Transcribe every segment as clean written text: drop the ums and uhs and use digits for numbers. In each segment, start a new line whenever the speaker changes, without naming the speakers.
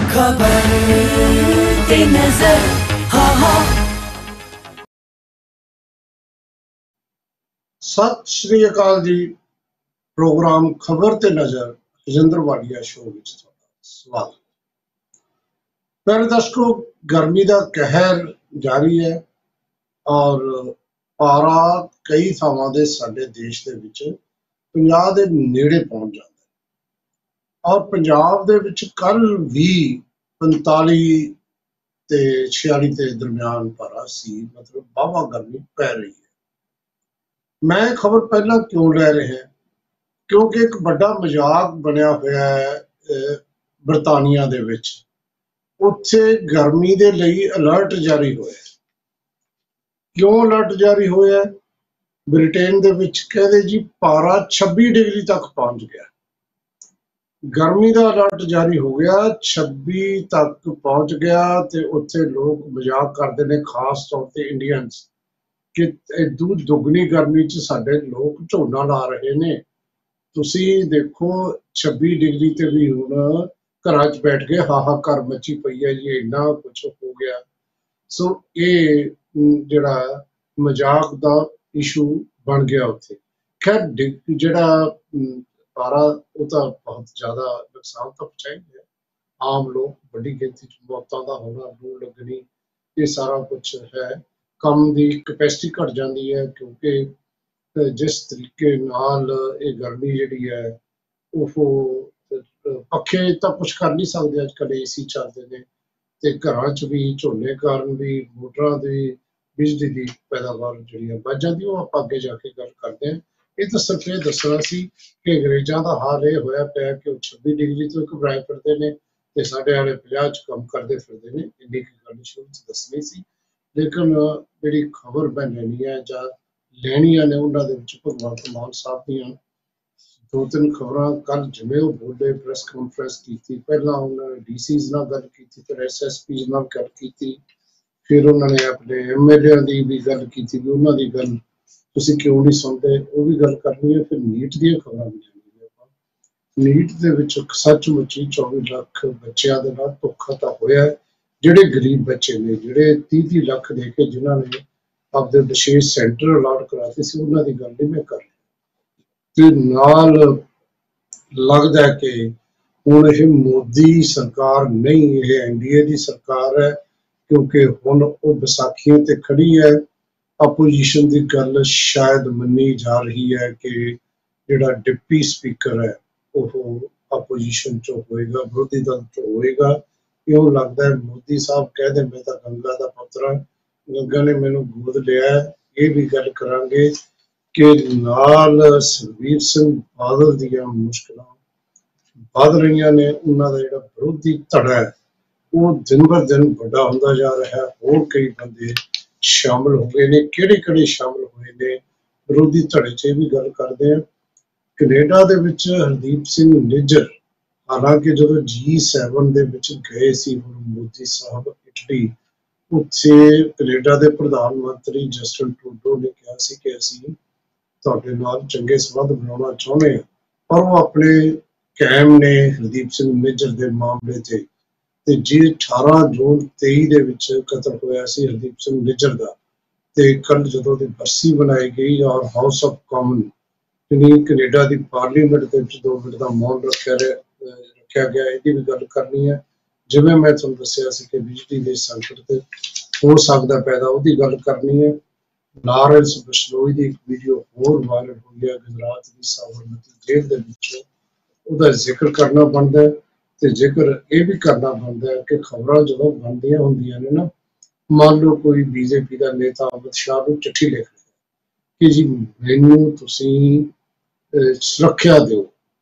खबर ते नजर हा
सत श्री अकाल जी। प्रोग्राम खबर ते नजर रजिंद्र वाडिया शो विच तुहाडा स्वागत। प्यारे दर्शकों, गर्मी का कहर जारी है और पारा कई थावां दे साडे देश दे विच 50 दे नेड़े पहुंच जाता है और पंजाब दे विच कल भी 45 ते 46 के दरम्यान पारा सी, मतलब वाहवा गर्मी पै रही है। मैं खबर पहला क्यों लै रहा है, क्योंकि एक बड़ा मजाक बनया होया है बरतानिया दे विच। उत्थे गर्मी दे लई अलर्ट जारी होया। क्यों अलर्ट जारी होया? ब्रिटेन दे विच कहदे जी पारा 26 डिग्री तक पहुंच गया। गर्मी का अलर्ट जारी हो गया, 26 तक पहुंच गया ते उत्थे लोग मजाक करते हैं, खास तौर पे इंडियंस, कि इदू दुगनी गर्मी च साडे लोग झोना ला रहे ने। तुसी देखो 26 डिग्री ते भी हुण घरां च बैठ के हाहाकार मची पई है जी, इन्ना कुछ हो गया। सो ये जिहड़ा मजाक दा इशू बन गया उत्थे। खैर जिहड़ा पारा वो तो बहुत ज्यादा नुकसान तो पहुंचा ही है। आम लोग बड़ी गिनती च मौतां दा होना, लू लगनी, ये सारा कुछ है। कम दी कैपेसिटी घट जाती है क्योंकि जिस तरीके नाल ये गर्मी जिहड़ी है वो पखे तो कुछ कर नहीं सकते, अजकल AC चलते हैं ते घरां च भी झोने कारण भी मोटरां दी बिजली की पैदावार जिहड़ी बढ़ जाती है। वो आप अगे जाके गल करते हैं। ये तो सिर्फ ये दसना सी कि अंग्रेज़ां दा हाल ये होया पिया कि 26 डिग्री तो घबराए फिरदे ने ते साडे वाले 50 च कम करदे फिरदे ने। इन्नी गल शुरू च दसनी सी, लेकिन जिहड़ी खबर मैं लैनी है जां लैणियां ने उन्हां दे विच भगवंत मान साहब दीयां 2-3 खबरां कल जिवें वो बोले, प्रेस कॉन्फ्रेंस की, पहला उन्होंने DCs नाल गल की, फिर SSPs नाल गल की, फिर उन्होंने अपने MLA की भी गल की भी उन्हों की गल तुसीं क्यों नहीं सुनते, वो भी गल करनी है। फिर नीट दी खबरां भी लैणियां। नीट दे विच सचमुच ही 24 लाख बच्चों के नाल धोखा तो होया है। जिहड़े गरीब बच्चे ने, जिहड़े 30 लाख दे के जिन्हां ने आपदे विशेष सेंटर अलाट कराते सी, उन्हां दी गल नहीं मैं कर रहा। ते नाल लगदा है कि हुण ये मोदी सरकार नहीं, ये NDA की सरकार है, क्योंकि हुण वो विसाखियां ते खड़ी है। अपोजिशन की गल शायद मनी जा रही है कि जिहड़ा डिप्टी स्पीकर है वो अपोजिशन चो होएगा, विरोधी दल चो होएगा। इउं लगदा है मोदी साहब कहदे मैं तो गंगा का पुत्र हाँ, गंगा ने मैनू गोद लिया है। ये भी गल करांगे कि नाल सुखबीर सिंह बादल दीयां मुश्किलां वध रही ने। उन्हां दा जिहड़ा विरोधी धड़ा है वो दिन ब दिन वड्डा होंदा जा रहा है। होर कई बंदे शामिल हो गए ने, किहड़े शामिल होए ने विरोधी धड़े च, भी गल करते हैं। कनेडा दे विच हरदीप सिंह निज्जर, हालांकि जो G7 दे विच गए सी मोदी साहब इटली, उत्थे कनेडा दे प्रधानमंत्री जस्टिन ट्रूडो ने कहा सी कि असीं तुहाडे नाल चंगे संबंध बनाउणा चाहुंदे हां, पर वो अपने कायम ने हरदीप सिंह निज्जर दे मामले ते जी 18 जून 23 दे विच कतल होया सी हरदीप सिंह निज्जर दा, ते कल जदों दी बरसी बनाई गई और हाउस ऑफ कॉमन यानी कनेडा की पार्लीमेंट दे विच 2 मिनट का मौन रखा गया। इसकी भी गल करनी है। जिवें मैं तुहानूं दस्सिया सी कि बिजली के संकट ते हो सकदा पैदा, उसकी गल करनी है। लॉरेंस बिश्नोई की एक वीडियो होर वायरल हुई है गुजरात की साबरमती जेल दे विचों, उसका जिक्र करना बनता है। तो जिक्र ये भी करना बनता है कि खबरां जो बनदियां होंदियां ने ना, मान लो कोई BJP का नेता अमित शाह को चिट्ठी लिख रहा कि जी मैनू तुसीं सुरक्षा दो,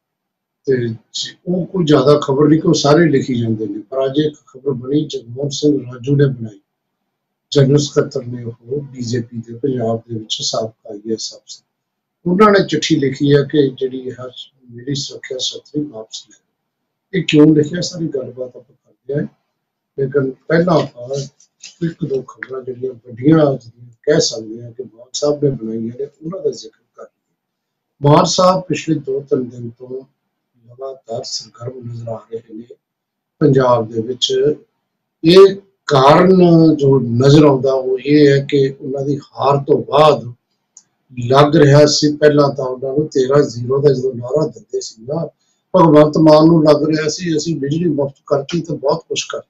ते वो कोई ज्यादा खबर नहीं, कोई सारे लिखी जाते हैं। पर अज एक खबर बनी जगमोहन सिंह राजू ने बनाई, जनरल सकत्तर ने वो BJP के पंजाब दे विच साबका IAS अफसर, उन्होंने चिट्ठी लिखी है कि जी मेरी सुरक्षा छतरी वापस ले। ये क्यों लिखा, सारी गलबात आप करते हैं, लेकिन पहला आप एक दो खबर जो वड्डियां कह सकते हैं कि मान साहब ने बनाई है, उन्होंने जिक्र कर लिया। मान साहब पिछले 2-3 दिन तो लगातार सरगर्म नजर आ रहे हैं ਪੰਜਾਬ ਦੇ ਵਿੱਚ। ਇਹ ਕਾਰਨ ਜੋ ਨਜ਼ਰ ਆਉਂਦਾ ਉਹ ਇਹ ਹੈ ਕਿ ਉਹਨਾਂ ਦੀ ਹਾਰ ਤੋਂ ਬਾਅਦ ਲੱਗ ਰਿਹਾ ਸੀ, ਪਹਿਲਾਂ ਤਾਂ ਉਹਨਾਂ ਨੂੰ 13-0 ਦਾ ਜਦੋਂ ਨਾਅਰਾ ਦਿੰਦੇ ਸੀ ਨਾ, ਭਗਵੰਤ ਮਾਨ ਨੂੰ ਲੱਗ ਰਿਹਾ ਸੀ ਅਸੀਂ ਬਿਜਲੀ ਮੁਫਤ ਕਰਤੀ ਤਾਂ ਬਹੁਤ ਕੁਛ ਕਰਤਾ।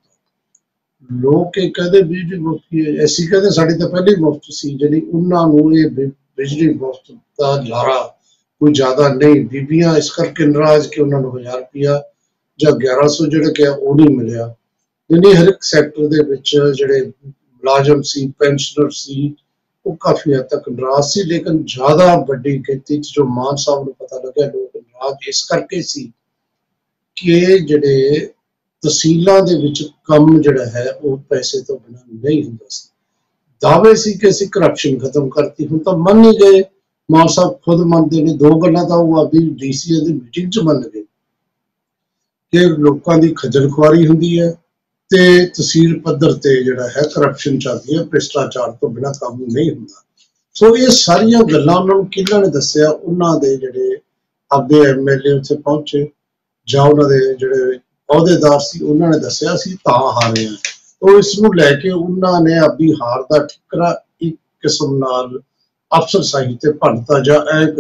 ਲੋਕ ਇਹ ਕਹਿੰਦੇ ਬਿਜਲੀ ਮੁਫਤ ਕੀ ਹੈ, ਅਸੀਂ ਕਹਿੰਦੇ ਸਾਡੀ ਤਾਂ ਪਹਿਲਾਂ ਹੀ ਮੁਫਤ ਸੀ। ਜਿਹੜੀ ਉਹਨਾਂ ਨੂੰ ਇਹ ਬਿਜਲੀ ਮੁਫਤ ਦਾ ਲਾਰਾ ਕੋਈ ਜ਼ਿਆਦਾ ਨਹੀਂ, ਬੀਬੀਆਂ ਇਸ ਕਰਕੇ ਨਾਰਾਜ਼ ਕਿ ਉਹਨਾਂ ਨੂੰ 1000 ਰੁਪਇਆ ਜਾਂ 1100 ਜਿਹੜਾ ਕਿ ਉਹ ਨਹੀਂ ਮਿਲਿਆ। ਯਾਨੀ ਹਰ ਇੱਕ ਸੈਕਟਰ ਦੇ ਵਿੱਚ ਜਿਹੜੇ ਮੁਲਾਜ਼ਮ ਸੀ, ਪੈਨਸ਼ਨਰ ਸੀ, ਉਹ ਕਾਫੀ ਹੱਦ ਤੱਕ ਨਾਰਾਜ਼ ਸੀ। ਲੇਕਿਨ ਜ਼ਿਆਦਾ ਵੱਡੀ ਗਿਣਤੀ 'ਚ ਜੋ ਮਾਨ ਸਾਹਿਬ ਨੂੰ ਪਤਾ ਲੱਗਿਆ ਲੋਕ ਨਾਰਾਜ਼ ਇਸ ਕਰਕੇ ਸੀ ਕਿ ਜਿਹੜੇ ਤਹਿਸੀਲਾਂ ਦੇ ਵਿੱਚ ਕੰਮ ਜਿਹੜਾ ਹੈ ਉਹ ਪੈਸੇ ਤੋਂ ਬਿਨਾਂ ਨਹੀਂ ਹੁੰਦਾ ਸੀ। ਦਾਅਵੇ ਸੀ ਕਿ ਅਸੀਂ ਕਰਪਸ਼ਨ ਖਤਮ ਕਰਤੀ, ਹੁਣ ਤਾਂ ਮੰਨ ਹੀ ਗਏ। ਮਾਨ ਸਾਹਿਬ ਖੁਦ ਮੰਨਦੇ ਨੇ, ਦੋ ਗੱਲਾਂ ਤਾਂ ਉਹ ਆਪਣੀ ਡੀਸੀਏ ਦੀ ਮੀਟਿੰਗ 'ਚ ਮੰਨ ਗਏ ਕਿ ਲੋਕਾਂ ਦੀ ਖੱਜਲ ਖੁਆਰੀ ਹੁੰਦੀ ਹੈ ਤੇ ਤਹਿਸੀਲ ਪੱਧਰ ਤੇ ਜਿਹੜਾ ਹੈ ਕਰਪਸ਼ਨ ਚੱਲਦੀ ਹੈ, ਭ੍ਰਿਸ਼ਟਾਚਾਰ ਤੋਂ ਬਿਨਾਂ ਕੰਮ ਨਹੀਂ ਹੁੰਦਾ। ਸੋ ਇਹ ਸਾਰੀਆਂ ਗੱਲਾਂ ਉਹਨਾਂ ਨੂੰ ਕਿਹਨਾਂ ਨੇ ਦੱਸਿਆ? ਉਹਨਾਂ ਦੇ ਜਿਹੜੇ ਆਪਦੇ ਐਮਐਲਏ ਉੱਥੇ ਪਹੁੰਚੇ ਜਾਂ ਉਹਨਾਂ ਦੇ ਜਿਹੜੇ ਅਹੁਦੇਦਾਰ ਸੀ ਉਹਨਾਂ ਨੇ ਦੱਸਿਆ ਸੀ ਤਾਂ ਹਾਰੇ ਆ। ਉਹ ਇਸ ਨੂੰ ਲੈ ਕੇ ਉਹਨਾਂ ਨੇ ਆਪਣੀ ਹਾਰ ਦਾ ਠਿਕਰਾ ਇੱਕ ਕਿਸਮ ਨਾਲ ਅਫਸਰਸ਼ਾਹੀ ਤੇ ਭੰਨਤਾ, ਜਾਂ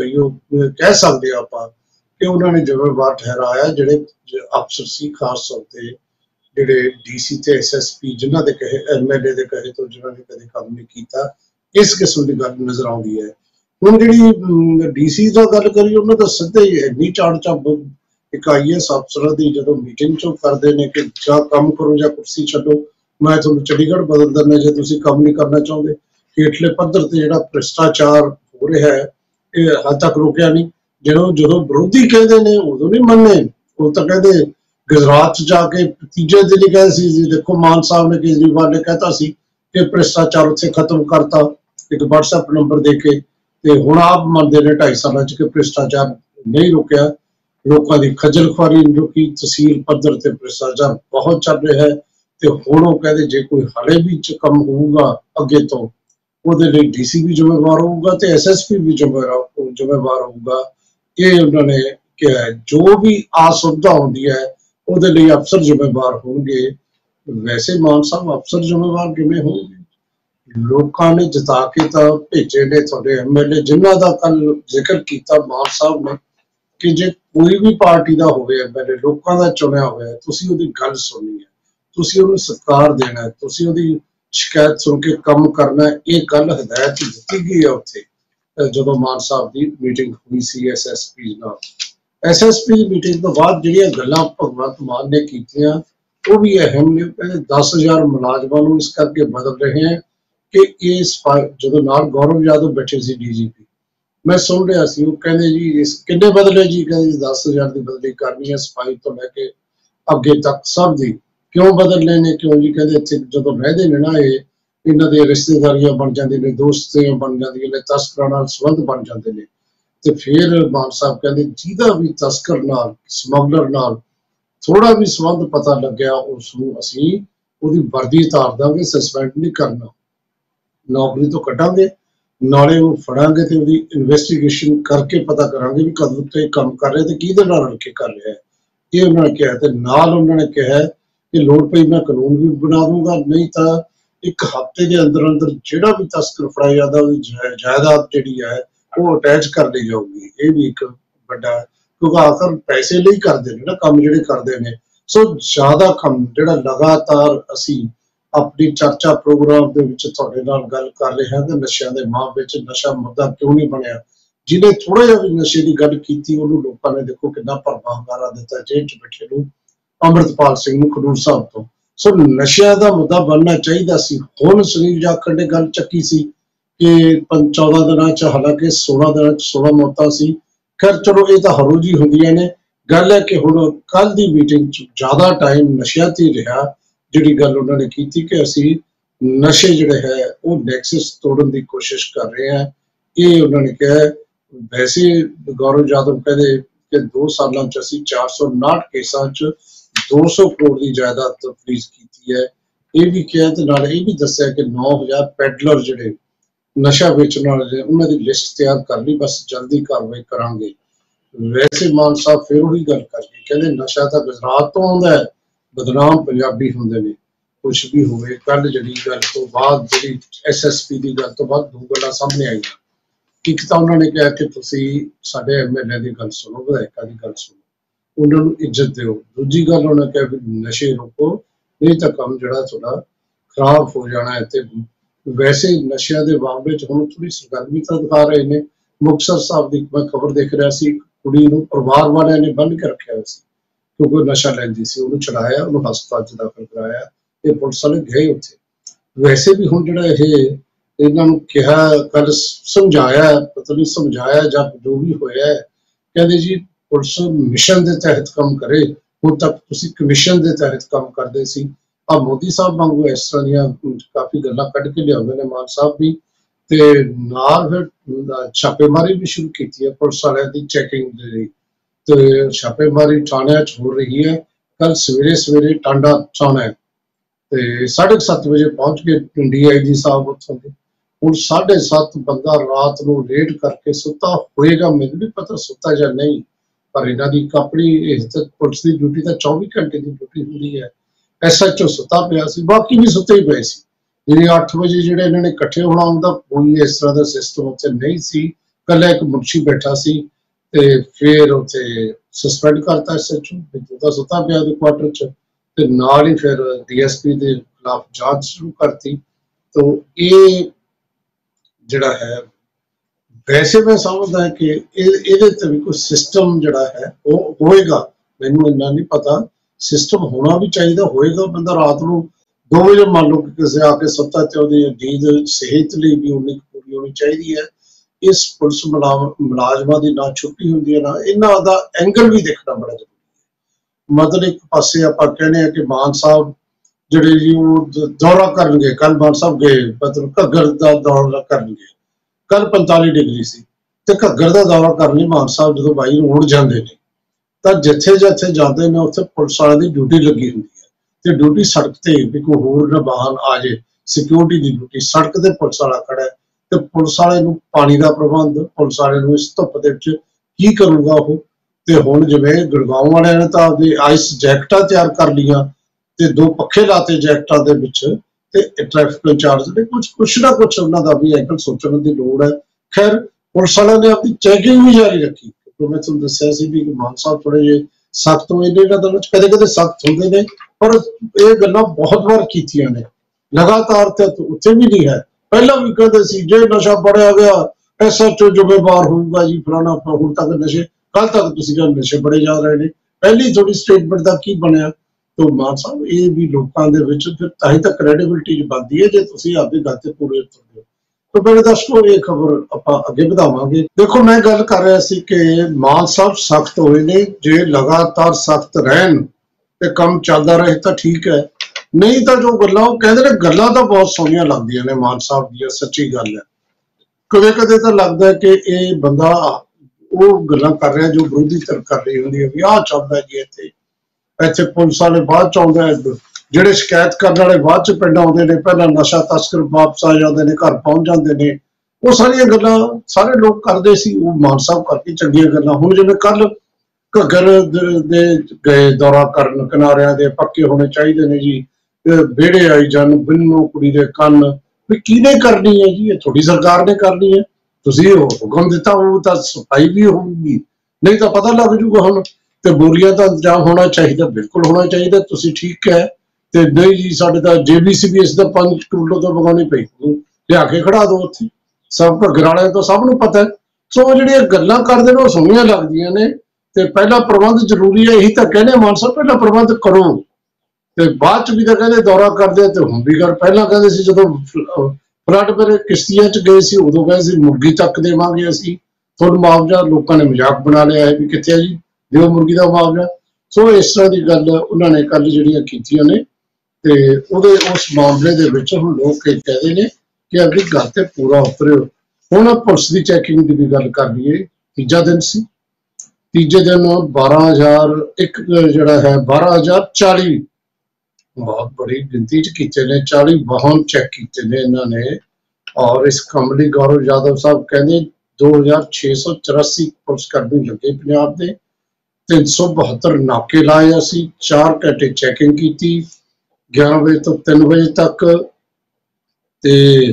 ਕਹਿ ਸਕਦੇ ਆ ਆਪਾਂ ਕਿ ਉਹਨਾਂ ਨੇ ਜ਼ਿੰਮੇਵਾਰ ਠਹਿਰਾਇਆ ਜਿਹੜੇ ਅਫਸਰ ਸੀ, ਖਾਸ ਤੌਰ ਤੇ ਜਿਹੜੇ ਡੀਸੀ ਤੇ ਐਸਐਸਪੀ, ਜਿਨ੍ਹਾਂ ਦੇ ਕਹੇ ਐਮਐਲਏ ਦੇ ਕਹੇ ਤੋਂ ਜਿਨ੍ਹਾਂ ਨੇ ਕਦੇ ਕੰਮ ਨਹੀਂ ਕੀਤਾ। ਇਸ ਕਿਸਮ ਦੀ ਗੱਲ ਨਜ਼ਰ ਆਉਂਦੀ ਹੈ। ਹੁਣ ਜਿਹੜੀ ਡੀਸੀ ਦਾ ਗੱਲ ਕਰੀ, ਉਹਨਾਂ ਦਾ ਸਿੱਧਾ ਹੀ ਇੰਨੀ ਚਾੜ ਚੱਬ ਇੱਕ ਆਈਐਸ ਅਫਸਰਾਂ ਦੀ ਜਦੋਂ ਮੀਟਿੰਗ 'ਚੋਂ ਕਰਦੇ ਨੇ ਕਿ ਜਾਂ ਕੰਮ ਕਰੋ ਜਾਂ ਕੁਰਸੀ ਛੱਡੋ, ਮੈਂ ਤੁਹਾਨੂੰ ਚੰਡੀਗੜ੍ਹ ਬਦਲ ਦਿੰਦਾ ਜੇ ਤੁਸੀਂ ਕੰਮ ਨਹੀਂ ਕਰਨਾ ਚਾਹੁੰਦੇ। ਹੇਠਲੇ ਪੱਧਰ ਤੇ ਜਿਹੜਾ ਭ੍ਰਿਸ਼ਟਾਚਾਰ ਹੋ ਰਿਹਾ ਹੈ ਇਹ ਹਾਲ ਤੱਕ ਰੁਕਿਆ ਨਹੀਂ। ਜਦੋਂ ਵਿਰੋਧੀ ਕਹਿੰਦੇ ਨੇ ਉਦੋਂ ਨਹੀਂ ਮੰਨੇ, ਉਹ ਤਾਂ ਕਹਿੰਦੇ ਗੁਜਰਾਤ 'ਚ ਜਾ ਕੇ ਤੀਜੇ ਦਿਨ ਹੀ ਕਹੇ ਸੀ ਜੀ ਦੇਖੋ ਮਾਨ ਸਾਹਿਬ ਨੇ, ਕੇਜਰੀਵਾਲ ਨੇ ਕਹਿਤਾ ਸੀ ਕਿ ਭ੍ਰਿਸ਼ਟਾਚਾਰ ਉੱਥੇ ਖਤਮ ਕਰਤਾ ਇੱਕ WhatsApp ਨੰਬਰ ਦੇ ਕੇ, ਤੇ ਹੁਣ ਆਪ ਮੰਨਦੇ ਨੇ 2.5 ਸਾਲਾਂ 'ਚ ਕਿ ਭ੍ਰਿਸ਼ਟਾਚਾਰ ਨਹੀਂ ਰੁਕਿਆ। ਲੋਕਾਂ ਦੀ ਖੱਜਲ ਖੁਆਰੀ ਰੁਕੀ, ਤਹਿਸੀਲ ਪੱਧਰ ਤੇ ਭ੍ਰਿਸ਼ਟਾਚਾਰ ਬਹੁਤ ਚੱਲ ਰਿਹਾ ਹੈ। ਤੇ ਹੁਣ ਉਹ ਕਹਿੰਦੇ ਜੇ ਕੋਈ ਹਾਲੇ ਵੀ ਕੰਮ ਹੋਊਗਾ ਅੱਗੇ ਤੋਂ ਉਹਦੇ ਲਈ ਡੀਸੀ ਵੀ ਜ਼ਿੰਮੇਵਾਰ ਹੋਊਗਾ ਤੇ ਐਸਐਸਪੀ ਵੀ ਜ਼ਿੰਮੇਵਾਰ ਹੋਊਗਾ। ਇਹ ਉਹਨਾਂ ਨੇ ਕਿਹਾ ਜੋ ਵੀ ਅਸੁਵਿਧਾ ਹੁੰਦੀ ਹੈ ਉਹਦੇ ਲਈ ਅਫਸਰ ਜ਼ਿੰਮੇਵਾਰ ਹੋਣਗੇ। ਵੈਸੇ ਮਾਨ ਸਾਹਿਬ ਅਫਸਰ ਜ਼ਿੰਮੇਵਾਰ ਕਿਵੇਂ ਹੋਣਗੇ? ਲੋਕਾਂ ਨੇ ਜਿਤਾ ਕੇ ਤਾਂ ਭੇਜੇ ਨੇ ਤੁਹਾਡੇ ਐਮਐਲਏ, ਜਿਨ੍ਹਾਂ ਦਾ ਕੱਲ ਜ਼ਿਕਰ ਕੀਤਾ ਮਾਨ ਸਾਹਿਬ ਨੇ ਕਿ ਜੇ ਕੋਈ ਵੀ ਪਾਰਟੀ ਦਾ ਹੋਵੇ ਐਮਐਲਏ, ਲੋਕਾਂ ਦਾ ਚੁਣਿਆ ਹੋਇਆ, ਤੁਸੀਂ ਉਹਦੀ ਗੱਲ ਸੁਣਨੀ ਹੈ, ਤੁਸੀਂ ਉਹਨੂੰ ਸਤਿਕਾਰ ਦੇਣਾ ਹੈ, ਤੁਸੀਂ ਉਹਦੀ ਸ਼ਿਕਾਇਤ ਸੁਣ ਕੇ ਕੰਮ ਕਰਨਾ। ਇਹ ਗੱਲ ਹਦਾਇਤ ਦਿੱਤੀ ਗਈ ਹੈ ਉੱਥੇ ਜਦੋਂ ਮਾਨ ਸਾਹਿਬ ਦੀ ਮੀਟਿੰਗ ਹੋਈ ਸੀ ਐਸਐਸਪੀ ਨਾਲ। ਐਸਐਸਪੀ ਦੀ ਮੀਟਿੰਗ ਤੋਂ ਬਾਅਦ ਜਿਹੜੀਆਂ ਗੱਲਾਂ ਭਗਵੰਤ ਮਾਨ ਨੇ ਕੀਤੀਆਂ ਉਹ ਵੀ ਅਹਿਮ ਨੇ। ਕਹਿੰਦੇ 10,000 ਮੁਲਾਜ਼ਮਾਂ ਨੂੰ ਇਸ ਕਰਕੇ ਬਦਲ ਰਹੇ ਹੈ ਕਿ ਇਹ ਜਦੋਂ ਨਾਲ ਗੌਰਵ ਯਾਦਵ ਬੈਠੇ ਸੀ ਡੀਜੀਪੀ, ਮੈਂ ਸੁਣ ਰਿਹਾ ਸੀ, ਉਹ ਕਹਿੰਦੇ ਜੀ ਇਸ ਕਿੰਨੇ ਬਦਲੇ ਜੀ? ਕਹਿੰਦੇ 10,000 ਦੀ ਬਦਲੀ ਕਰਨੀ ਹੈ, ਸਫਾਈ ਤੋਂ ਲੈ ਕੇ ਅੱਗੇ ਤੱਕ ਸਭ ਦੀ। ਕਿਉਂ ਬਦਲਨੇ ਨੇ? ਕਿਉਂ ਜੀ? ਕਹਿੰਦੇ ਇੱਥੇ ਜਦੋਂ ਰਹਿੰਦੇ ਨੇ ਨਾ ਇਹਨਾਂ ਦੇ ਰਿਸ਼ਤੇਦਾਰੀਆਂ ਬਣ ਜਾਂਦੀਆਂ ਨੇ, ਦੋਸਤੀਆਂ ਬਣ ਜਾਂਦੀਆਂ ਨੇ, ਤਸਕਰਾਂ ਨਾਲ ਸੰਬੰਧ ਬਣ ਜਾਂਦੇ ਨੇ। ਤੇ ਫਿਰ ਮਾਨ ਸਾਹਿਬ ਕਹਿੰਦੇ ਜਿਹਦਾ ਵੀ ਤਸਕਰ ਨਾਲ, ਸਮਗਲਰ ਨਾਲ ਥੋੜਾ ਵੀ ਸੰਬੰਧ ਪਤਾ ਲੱਗਿਆ ਉਸ ਨੂੰ ਅਸੀਂ ਉਹਦੀ ਵਰਦੀ ਉਤਾਰ ਦਾਂਗੇ, ਸਸਪੈਂਡ ਨਹੀਂ ਕਰਨਾ, ਨੌਕਰੀ ਤੋਂ ਕੱਢਾਂਗੇ, ਨਾਲੇ ਉਹ ਫੜਾਂਗੇ ਤੇ ਉਹਦੀ ਇਨਵੈਸਟੀਗੇਸ਼ਨ ਕਰਕੇ ਪਤਾ ਕਰਾਂਗੇ ਵੀ ਕਦੋਂ ਤੋਂ ਕੰਮ ਕਰ ਰਿਹਾ ਤੇ ਕਿਹਦੇ ਨਾਲ ਰਲ ਕੇ ਕਰ ਰਿਹਾ ਹੈ। ਇਹ ਉਹਨਾਂ ਨੇ ਕਿਹਾ ਤੇ ਨਾਲ ਉਹਨਾਂ ਨੇ ਕਿਹਾ ਕਿ ਲੋੜ ਪਈ ਮੈਂ ਕਾਨੂੰਨ ਵੀ ਬਣਾ ਦੂੰਗਾ, ਨਹੀਂ ਤਾਂ ਇੱਕ ਹਫ਼ਤੇ ਦੇ ਅੰਦਰ ਅੰਦਰ ਜਿਹੜਾ ਵੀ ਤਸਕਰ ਫੜਾਇਆ ਜਾਂਦਾ ਉਹਦੀ ਜਾਇਦਾਦ ਜਿਹੜੀ ਹੈ ਉਹ ਅਟੈਚ ਕਰ ਲਈ ਜਾਊਗੀ। ਇਹ ਵੀ ਇੱਕ ਵੱਡਾ, ਕਿਉਂਕਿ ਆਖਰ ਪੈਸੇ ਲਈ ਕਰਦੇ ਨੇ ਨਾ ਕੰਮ ਜਿਹੜੇ ਕਰਦੇ ਨੇ। ਸੋ ਜ਼ਿਆਦਾ ਕੰਮ ਜਿਹੜਾ ਲਗਾਤਾਰ ਅਸੀਂ ਆਪਣੀ ਚਰਚਾ ਪ੍ਰੋਗਰਾਮ ਦੇ ਵਿੱਚ ਤੁਹਾਡੇ ਨਾਲ ਗੱਲ ਕਰ ਰਹੇ ਹਾਂ ਕਿ ਨਸ਼ਿਆਂ ਦੇ ਮਾਹ ਵਿੱਚ ਨਸ਼ਾ ਮੁੱਦਾ ਕਿਉਂ ਨਹੀਂ ਬਣਿਆ। ਜਿਹਨੇ ਥੋੜਾ ਜਿਹਾ ਵੀ ਨਸ਼ੇ ਦੀ ਗੱਲ ਕੀਤੀ ਉਹਨੂੰ ਲੋਕਾਂ ਨੇ ਦੇਖੋ ਕਿੰਨਾ ਭਰਵਾਂ ਹੁੰਗਾਰਾ ਦਿੱਤਾ, ਜੇਲ੍ਹ 'ਚ ਬੈਠੇ ਨੂੰ ਅੰਮ੍ਰਿਤਪਾਲ ਸਿੰਘ ਨੂੰ ਖਡੂਰ ਸਾਹਿਬ ਤੋਂ। ਸੋ ਨਸ਼ਿਆਂ ਦਾ ਮੁੱਦਾ ਬਣਨਾ ਚਾਹੀਦਾ ਸੀ। ਹੁਣ ਸੁਨੀਲ ਜਾਖੜ ਨੇ ਗੱਲ ਚੱਕੀ ਸੀ ਕਿ 14 ਦਿਨਾਂ 'ਚ, ਹਾਲਾਂਕਿ 16 ਦਿਨਾਂ 'ਚ 16 ਮੌਤਾਂ ਸੀ। ਖੈਰ ਚਲੋ ਇਹ ਤਾਂ ਹਰੋਜੀ ਹੁੰਦੀਆਂ ਨੇ। ਗੱਲ ਹੈ ਕਿ ਹੁਣ ਕੱਲ ਦੀ ਮੀਟਿੰਗ 'ਚ ਜ਼ਿਆਦਾ ਟਾਈਮ ਨਸ਼ਿਆਂ 'ਤੇ ਰਿਹਾ। ਜਿਹੜੀ ਗੱਲ ਉਹਨਾਂ ਨੇ ਕੀਤੀ ਕਿ ਅਸੀਂ ਨਸ਼ੇ ਜਿਹੜੇ ਹੈ ਉਹ ਨੈਕਸਸ ਤੋੜਨ ਦੀ ਕੋਸ਼ਿਸ਼ ਕਰ ਰਹੇ ਹਾਂ। ਇਹ ਉਹਨਾਂ ਨੇ ਕਿਹਾ। ਵੈਸੇ ਗੌਰਵ ਯਾਦਵ ਕਹਿੰਦੇ ਕਿ 2 ਸਾਲਾਂ 'ਚ ਅਸੀਂ 459 ਕੇਸਾਂ 'ਚ 200 ਕਰੋੜ ਦੀ ਜਾਇਦਾਦ ਤਫਤੀਸ਼ ਕੀਤੀ ਹੈ। ਇਹ ਵੀ ਕਿਹਾ ਤੇ ਨਾਲ ਇਹ ਵੀ ਦੱਸਿਆ ਕਿ 9,000 ਪੈਡਲਰ ਜਿਹੜੇ ਨਸ਼ਾ ਵੇਚਣ ਵਾਲੇ ਉਹਨਾਂ ਦੀ ਲਿਸਟ ਤਿਆਰ ਕਰ ਲਈ, ਬਸ ਜਲਦੀ ਕਾਰਵਾਈ ਕਰਾਂਗੇ। ਵੈਸੇ ਮਾਨ ਸਾਹਿਬ ਫਿਰ ਉਹੀ ਗੱਲ ਕਰਕੇ ਕਹਿੰਦੇ ਨਸ਼ਾ ਤਾਂ ਗੁਜਰਾਤ ਤੋਂ ਆਉਂਦਾ ਹੈ, ਬਦਨਾਮ ਪੰਜਾਬੀ ਹੁੰਦੇ ਨੇ। ਕੁਛ ਵੀ ਹੋਵੇ, ਕੱਲ ਜਿਹੜੀ ਗੱਲ ਤੋਂ ਬਾਅਦ ਜਿਹੜੀ SSP ਦੀ ਗੱਲ ਤੋਂ ਬਾਅਦ 2 ਗੱਲਾਂ ਸਾਹਮਣੇ ਆਈਆਂ। ਇੱਕ ਤਾਂ ਉਹਨਾਂ ਨੇ ਕਿਹਾ ਕਿ ਤੁਸੀਂ ਸਾਡੇ MLA ਦੀ ਗੱਲ ਸੁਣੋ, ਵਿਧਾਇਕਾਂ ਦੀ ਗੱਲ ਸੁਣੋ, ਉਹਨਾਂ ਨੂੰ ਇੱਜ਼ਤ ਦਿਓ। ਦੂਜੀ ਗੱਲ ਉਹਨਾਂ ਕਿਹਾ ਵੀ ਨਸ਼ੇ ਰੋਕੋ, ਨਹੀਂ ਤਾਂ ਕੰਮ ਜਿਹੜਾ ਤੁਹਾਡਾ ਖਰਾਬ ਹੋ ਜਾਣਾ ਹੈ। ਤੇ ਵੈਸੇ ਨਸ਼ਿਆਂ ਦੇ ਮਾਮਲੇ 'ਚ ਹੁਣ ਥੋੜੀ ਸਰਗਰਮੀ ਤਾਂ ਦਿਖਾ ਰਹੇ ਨੇ। ਮੁਕਤਸਰ ਸਾਹਿਬ ਦੀ ਮੈਂ ਖਬਰ ਦੇਖ ਰਿਹਾ ਸੀ, ਕੁੜੀ ਨੂੰ ਪਰਿਵਾਰ ਵਾਲਿਆਂ ਨੇ ਬੰਨ੍ਹ ਕੇ ਰੱਖਿਆ ਸੀ ਕਿਉਂਕਿ ਉਹ ਨਸ਼ਾ ਲੈਂਦੀ ਸੀ। ਉਹਨੂੰ ਛੁਡਾਇਆ, ਉਹਨੂੰ ਹਸਪਤਾਲ 'ਚ ਦਾਖਲ ਕਰਾਇਆ ਤੇ ਪੁਲਿਸ ਵਾਲੇ ਗਏ ਉੱਥੇ। ਵੈਸੇ ਵੀ ਹੁਣ ਜਿਹੜਾ ਇਹ ਇਹਨਾਂ ਨੂੰ ਕਿਹਾ, ਕੱਲ ਸਮਝਾਇਆ, ਪਤਾ ਨਹੀਂ ਸਮਝਾਇਆ ਜਾਂ ਜੋ ਵੀ ਹੋਇਆ, ਕਹਿੰਦੇ ਜੀ ਪੁਲਿਸ ਮਿਸ਼ਨ ਦੇ ਤਹਿਤ ਕੰਮ ਕਰੇ। ਹੁਣ ਤੱਕ ਤੁਸੀਂ ਕਮਿਸ਼ਨ ਦੇ ਤਹਿਤ ਕੰਮ ਕਰਦੇ ਸੀ। ਆ ਮੋਦੀ ਸਾਹਿਬ ਵਾਂਗੂ ਇਸ ਤਰ੍ਹਾਂ ਦੀਆਂ ਕਾਫੀ ਗੱਲਾਂ ਕੱਢ ਕੇ ਲਿਆਉਂਦੇ ਨੇ ਮਾਨ ਸਾਹਿਬ ਵੀ, ਤੇ ਨਾਲ ਫਿਰ ਛਾਪੇਮਾਰੀ ਵੀ ਸ਼ੁਰੂ ਕੀਤੀ ਹੈ ਪੁਲਿਸ ਵਾਲਿਆਂ ਦੀ ਚੈਕਿੰਗ ਦੇ ਲਈ। ਤੇ ਛਾਪੇਮਾਰੀ ਥਾਣਿਆਂ 'ਚ ਹੋ ਰਹੀ ਹੈ। ਕੱਲ ਸਵੇਰੇ ਟਾਂਡਾ ਥਾਣਾ ਹੈ ਤੇ 7:30 ਵਜੇ ਪਹੁੰਚ ਕੇ DIG ਸਾਹਿਬ ਉੱਥੋਂ ਦੇ। ਹੁਣ 7:30 ਬੰਦਾ ਰਾਤ ਨੂੰ ਲੇਟ ਕਰਕੇ ਸੁੱਤਾ ਹੋਏਗਾ, ਮੈਨੂੰ ਨਹੀਂ ਪਤਾ ਸੁੱਤਾ ਜਾਂ ਨਹੀਂ, ਪਰ ਇਹਨਾਂ ਦੀ ਆਪਣੀ ਪੁਲਿਸ ਦੀ ਡਿਊਟੀ ਤਾਂ 24 ਘੰਟੇ ਦੀ ਡਿਊਟੀ ਹੁੰਦੀ ਹੈ। SHO ਸੁੱਤਾ ਪਿਆ ਸੀ, ਬਾਕੀ ਵੀ ਸੁੱਤੇ ਹੀ ਪਏ ਸੀ। ਜਿਹੜੇ 8 ਵਜੇ ਜਿਹੜੇ ਇਹਨਾਂ ਨੇ ਇਕੱਠੇ ਹੋਣਾ ਹੁੰਦਾ, ਕੋਈ ਇਸ ਤਰ੍ਹਾਂ ਦਾ ਸਿਸਟਮ ਉੱਥੇ ਨਹੀਂ ਸੀ। ਇਕੱਲਾ ਇੱਕ ਮੁਨਸ਼ੀ ਬੈਠਾ ਸੀ ਤੇ ਫਿਰ ਉੱਥੇ ਸਸਪੈਂਡ ਕਰਤਾ SHO, ਤਾਂ ਸੁੱਤਾ ਪਿਆ ਉਹਦੇ ਕੁਆਟਰ 'ਚ, ਤੇ ਨਾਲ ਹੀ ਫਿਰ DSP ਦੇ ਖਿਲਾਫ ਜਾਂਚ ਸ਼ੁਰੂ ਕਰਤੀ। ਤਾਂ ਇਹ ਜਿਹੜਾ ਹੈ, ਵੈਸੇ ਮੈਂ ਸਮਝਦਾ ਕਿ ਇਹਦੇ ਤੇ ਵੀ ਕੋਈ ਸਿਸਟਮ ਜਿਹੜਾ ਹੈ ਉਹ ਹੋਏਗਾ। ਮੈਨੂੰ ਇੰਨਾ ਨਹੀਂ ਪਤਾ, ਸਿਸਟਮ ਹੋਣਾ ਵੀ ਚਾਹੀਦਾ ਹੋਏਗਾ। ਬੰਦਾ ਰਾਤ ਨੂੰ 2 ਵਜੇ ਮੰਨ ਲਓ ਕਿ ਕਿਸੇ ਆ ਕੇ ਸੁੱਤਾ ਤੇ ਉਹਦੀ ਨੀਂਦ ਸਿਹਤ ਲਈ ਵੀ ਉਨੀ ਪੂਰੀ ਹੋਣੀ ਚਾਹੀਦੀ ਹੈ। ਇਸ ਪੁਲਿਸ ਮੁਲਾਜ਼ਮਾਂ ਦੀ ਨਾ ਛੁੱਟੀ ਹੁੰਦੀ ਹੈ, ਨਾ ਇਹਨਾਂ ਦਾ ਐਂਗਲ ਵੀ ਦੇਖਣਾ ਬੜਾ ਜ਼ਰੂਰੀ ਹੈ। ਮਤਲਬ ਇੱਕ ਪਾਸੇ ਆਪਾਂ ਕਹਿੰਦੇ ਆ ਕਿ ਮਾਨ ਸਾਹਿਬ ਜਿਹੜੇ ਜੀ ਉਹ ਦੌਰਾ ਕਰਨਗੇ, ਕੱਲ ਮਾਨ ਸਾਹਿਬ ਗਏ ਮਤਲਬ ਘੱਗਰ ਦਾ ਦੌਰਾ ਕਰਨਗੇ। ਕੱਲ 45 ਡਿਗਰੀ ਸੀ ਤੇ ਘੱਗਰ ਦਾ ਦੌਰਾ ਕਰਨ ਲਈ ਮਾਨ ਸਾਹਿਬ ਜਦੋਂ ਬਾਈ ਨੂੰ ਉੜ ਜਾਂਦੇ ਨੇ, ਤਾਂ ਜਿੱਥੇ ਜਾਂਦੇ ਨੇ ਉੱਥੇ ਪੁਲਿਸ ਵਾਲਿਆਂ ਦੀ ਡਿਊਟੀ ਲੱਗੀ ਹੁੰਦੀ ਹੈ। ਤੇ ਡਿਊਟੀ ਸੜਕ ਤੇ ਵੀ ਕੋਈ ਹੋਰ ਨਾ ਵਾਹਨ ਆ ਜੇ, ਸਿਕਿਉਰਿਟੀ ਦੀ ਡਿਊਟੀ ਸੜਕ ਤੇ ਪੁਲਿਸ ਵਾਲਾ ਖੜਾ ਹੈ। ਤੇ ਪੁਲਿਸ ਵਾਲੇ ਨੂੰ ਪਾਣੀ ਦਾ ਪ੍ਰਬੰਧ, ਪੁਲਿਸ ਵਾਲੇ ਨੂੰ ਇਸ ਧੁੱਪ ਦੇ ਵਿੱਚ ਕੀ ਕਰੂਗਾ ਉਹ। ਤੇ ਹੁਣ ਜਿਵੇਂ ਗੁੜਗਾਉਂ ਵਾਲਿਆਂ ਨੇ ਤਾਂ ਆਪਦੀ ਆਈਸ ਜੈਕਟਾਂ ਤਿਆਰ ਕਰ ਲਈਆਂ ਤੇ 2 ਪੱਖੇ ਲਾਤੇ ਜੈਕਟਾਂ ਦੇ ਵਿੱਚ, ਤੇ ਟ੍ਰੈਫਿਕ ਇੰਚਾਰਜ ਨੇ ਕੁਛ ਨਾ ਕੁਛ ਉਹਨਾਂ ਦਾ ਵੀ ਐਂਗਲ ਸੋਚਣ ਦੀ ਲੋੜ ਹੈ। ਖੈਰ ਪੁਲਿਸ ਵਾਲਿਆਂ ਨੇ ਆਪਣੀ ਚੈਕਿੰਗ ਵੀ ਜਾਰੀ ਰੱਖੀ, ਕਿਉਂਕਿ ਮੈਂ ਤੁਹਾਨੂੰ ਦੱਸਿਆ ਸੀ ਵੀ ਮਾਨ ਸਾਹਿਬ ਥੋੜੇ ਜਿਹੇ ਸਖਤ ਹੋਏ ਨੇ ਇਹਨਾਂ ਗੱਲਾਂ 'ਚ, ਕਦੇ ਸਖਤ ਹੁੰਦੇ ਨੇ, ਪਰ ਇਹ ਗੱਲਾਂ ਬਹੁਤ ਵਾਰ ਕੀਤੀਆਂ ਨੇ ਲਗਾਤਾਰ। ਤੇ ਉੱਥੇ ਵੀ ਨਹੀਂ ਹੈ, ਪਹਿਲਾਂ ਵੀ ਕਹਿੰਦੇ ਸੀ ਜੇ ਨਸ਼ਾ ਫੜਿਆ ਗਿਆ SHO ਜ਼ਿੰਮੇਵਾਰ ਹੋਊਗਾ ਜੀ ਫਲਾਣਾ। ਹੁਣ ਤੱਕ ਨਸ਼ੇ, ਕੱਲ ਤੱਕ ਤੁਸੀਂ ਕਹਿੰਦੇ ਨਸ਼ੇ ਬੜੇ ਜਾ ਰਹੇ ਨੇ, ਪਹਿਲੀ ਥੋੜੀ ਸਟੇਟਮੈਂਟ ਦਾ ਕੀ ਬਣਿਆ। तो मान साहब ये भी लोगों दे विच फिर ताही तक क्रेडिबिलिटी बनती है जे तुसीं आपदी गल ते पूरे उतरदे हो। तो मेरे दर्शकों ये खबर आपां अगे वधावांगे। देखो मैं गल कर रहा सी कि मान साहब सख्त होए ने, जे लगातार सख्त रहन ते काम चलदा रहे तो ठीक है, नहीं तो जो गल्लां कहंदे ने गल्लां तां बहुत सोहणियां लगदियां ने मान साहब दी, सच्ची गल है। कदे कदे तो लगदा है कि ये बंदा वो गल्लां कर रहा जो विरोधी धਿਰ कर रही हुंदी है भी आ चलदा जी ਇੱਥੇ ਪੁਲਿਸ ਵਾਲੇ ਬਾਅਦ ਚ ਆਉਂਦੇ, ਜਿਹੜੇ ਸ਼ਿਕਾਇਤ ਕਰਨ ਵਾਲੇ ਬਾਅਦ ਚ ਪਿੰਡ ਆਉਂਦੇ ਨੇ, ਪਹਿਲਾਂ ਨਸ਼ਾ ਤਸਕਰ ਵਾਪਸ ਆ ਜਾਂਦੇ ਨੇ, ਘਰ ਪਹੁੰਚ ਜਾਂਦੇ ਨੇ। ਉਹ ਸਾਰੀਆਂ ਗੱਲਾਂ ਸਾਰੇ ਲੋਕ ਕਰਦੇ ਸੀ, ਉਹ ਮਾਨ ਸਾਹਿਬ ਕਰਕੇ ਚੰਗੀਆਂ ਗੱਲਾਂ। ਹੁਣ ਜਿਵੇਂ ਕੱਲ ਘੱਗਰ ਦੇ ਗਏ ਦੌਰਾ ਕਰਨ, ਕਿਨਾਰਿਆਂ ਦੇ ਪੱਕੇ ਹੋਣੇ ਚਾਹੀਦੇ ਨੇ ਜੀ, ਵਿਹੜੇ ਆਈ ਜਾਣ, ਬਿੰਨੋ ਕੁੜੀ ਦੇ ਕੰਨ, ਵੀ ਕਿਹਨੇ ਕਰਨੀ ਹੈ ਜੀ? ਇਹ ਤੁਹਾਡੀ ਸਰਕਾਰ ਨੇ ਕਰਨੀ ਹੈ, ਤੁਸੀਂ ਹੁਕਮ ਦਿੱਤਾ ਉਹ ਤਾਂ ਸਫਾਈ ਵੀ ਹੋਊਗੀ, ਨਹੀਂ ਤਾਂ ਪਤਾ ਲੱਗ ਜੂਗਾ। ਹੁਣ ਤੇ ਬੋਰੀਆਂ ਦਾ ਇੰਤਜ਼ਾਮ ਹੋਣਾ ਚਾਹੀਦਾ, ਬਿਲਕੁਲ ਹੋਣਾ ਚਾਹੀਦਾ। ਤੁਸੀਂ ਠੀਕ ਹੈ ਤੇ ਨਹੀਂ ਜੀ ਸਾਡੇ ਤਾਂ JBCBS ਦਾ 5 ਕਿਲੋ ਤੋਂ ਮੰਗਾਉਣੀ ਪਈ, ਲਿਆ ਕੇ ਖੜਾ ਦੋ ਉੱਥੇ, ਸਭ ਘੱਗਰ ਵਾਲਿਆਂ ਤੋਂ ਸਭ ਨੂੰ ਪਤਾ ਹੈ। ਸੋ ਜਿਹੜੀਆਂ ਗੱਲਾਂ ਕਰਦੇ ਨੇ ਉਹ ਸੋਹਣੀਆਂ ਲੱਗਦੀਆਂ ਨੇ, ਤੇ ਪਹਿਲਾ ਪ੍ਰਬੰਧ ਜ਼ਰੂਰੀ ਹੈ। ਇਹੀ ਤਾਂ ਕਹਿੰਦੇ ਮਾਨ ਸਾਹਿਬ ਪਹਿਲਾਂ ਪ੍ਰਬੰਧ ਕਰੋ, ਤੇ ਬਾਅਦ ਚ ਵੀ ਤਾਂ ਕਹਿੰਦੇ ਦੌਰਾ ਕਰਦੇ, ਤੇ ਹੁਣ ਵੀ ਕਰ। ਪਹਿਲਾਂ ਕਹਿੰਦੇ ਸੀ ਜਦੋਂ ਫਲੱਡ ਵੇਲੇ ਕਿਸ਼ਤੀਆਂ ਚ ਗਏ ਸੀ ਉਦੋਂ ਕਹਿੰਦੇ ਸੀ ਮੁਰਗੀ ਤੱਕ ਦੇਵਾਂਗੇ ਅਸੀਂ ਤੁਹਾਨੂੰ ਮੁਆਵਜ਼ਾ। ਲੋਕਾਂ ਨੇ ਮਜ਼ਾਕ ਬਣਾ ਲਿਆ ਹੈ ਵੀ ਕਿੱਥੇ ਹੈ ਜੀ ਦਿਓ ਮੁਰਗੀ ਦਾ ਮੁਆਵਜ਼ਾ। ਸੋ ਇਸ ਤਰ੍ਹਾਂ ਦੀ ਗੱਲ ਉਹਨਾਂ ਨੇ ਕੱਲ ਜਿਹੜੀਆਂ ਕੀਤੀਆਂ ਨੇ, ਤੇ ਉਹਦੇ ਉਸ ਮਾਮਲੇ ਦੇ ਵਿੱਚ ਹੁਣ ਲੋਕ ਇਹ ਕਹਿੰਦੇ ਨੇ ਕਿ ਆਪਣੀ ਗੱਲ ਤੇ ਪੂਰਾ ਉਤਰਿਓ। ਹੁਣ ਪੁਲਿਸ ਦੀ ਚੈਕਿੰਗ ਦੀ ਵੀ ਗੱਲ ਕਰ ਲਈਏ। ਤੀਜਾ ਦਿਨ ਸੀ, ਤੀਜੇ ਦਿਨ 12,001 ਜਿਹੜਾ ਹੈ 12,040 ਬਹੁਤ ਬੜੀ ਗਿਣਤੀ ਚ ਕੀਤੇ ਨੇ, 40 ਵਾਹਨ ਚੈੱਕ ਕੀਤੇ ਨੇ ਇਹਨਾਂ ਨੇ। ਔਰ ਇਸ ਕੰਮ ਲਈ ਗੌਰਵ ਯਾਦਵ ਸਾਹਿਬ ਕਹਿੰਦੇ 2,684 ਪੁਲਿਸ ਕਰਮੀ ਲੱਗੇ ਪੰਜਾਬ ਦੇ, 372 ਨਾਕੇ ਲਾਏ, ਅਸੀਂ 4 ਘੰਟੇ ਚੈਕਿੰਗ ਕੀਤੀ 11 ਵਜੇ ਤੋਂ 3 ਵਜੇ ਤੱਕ, ਤੇ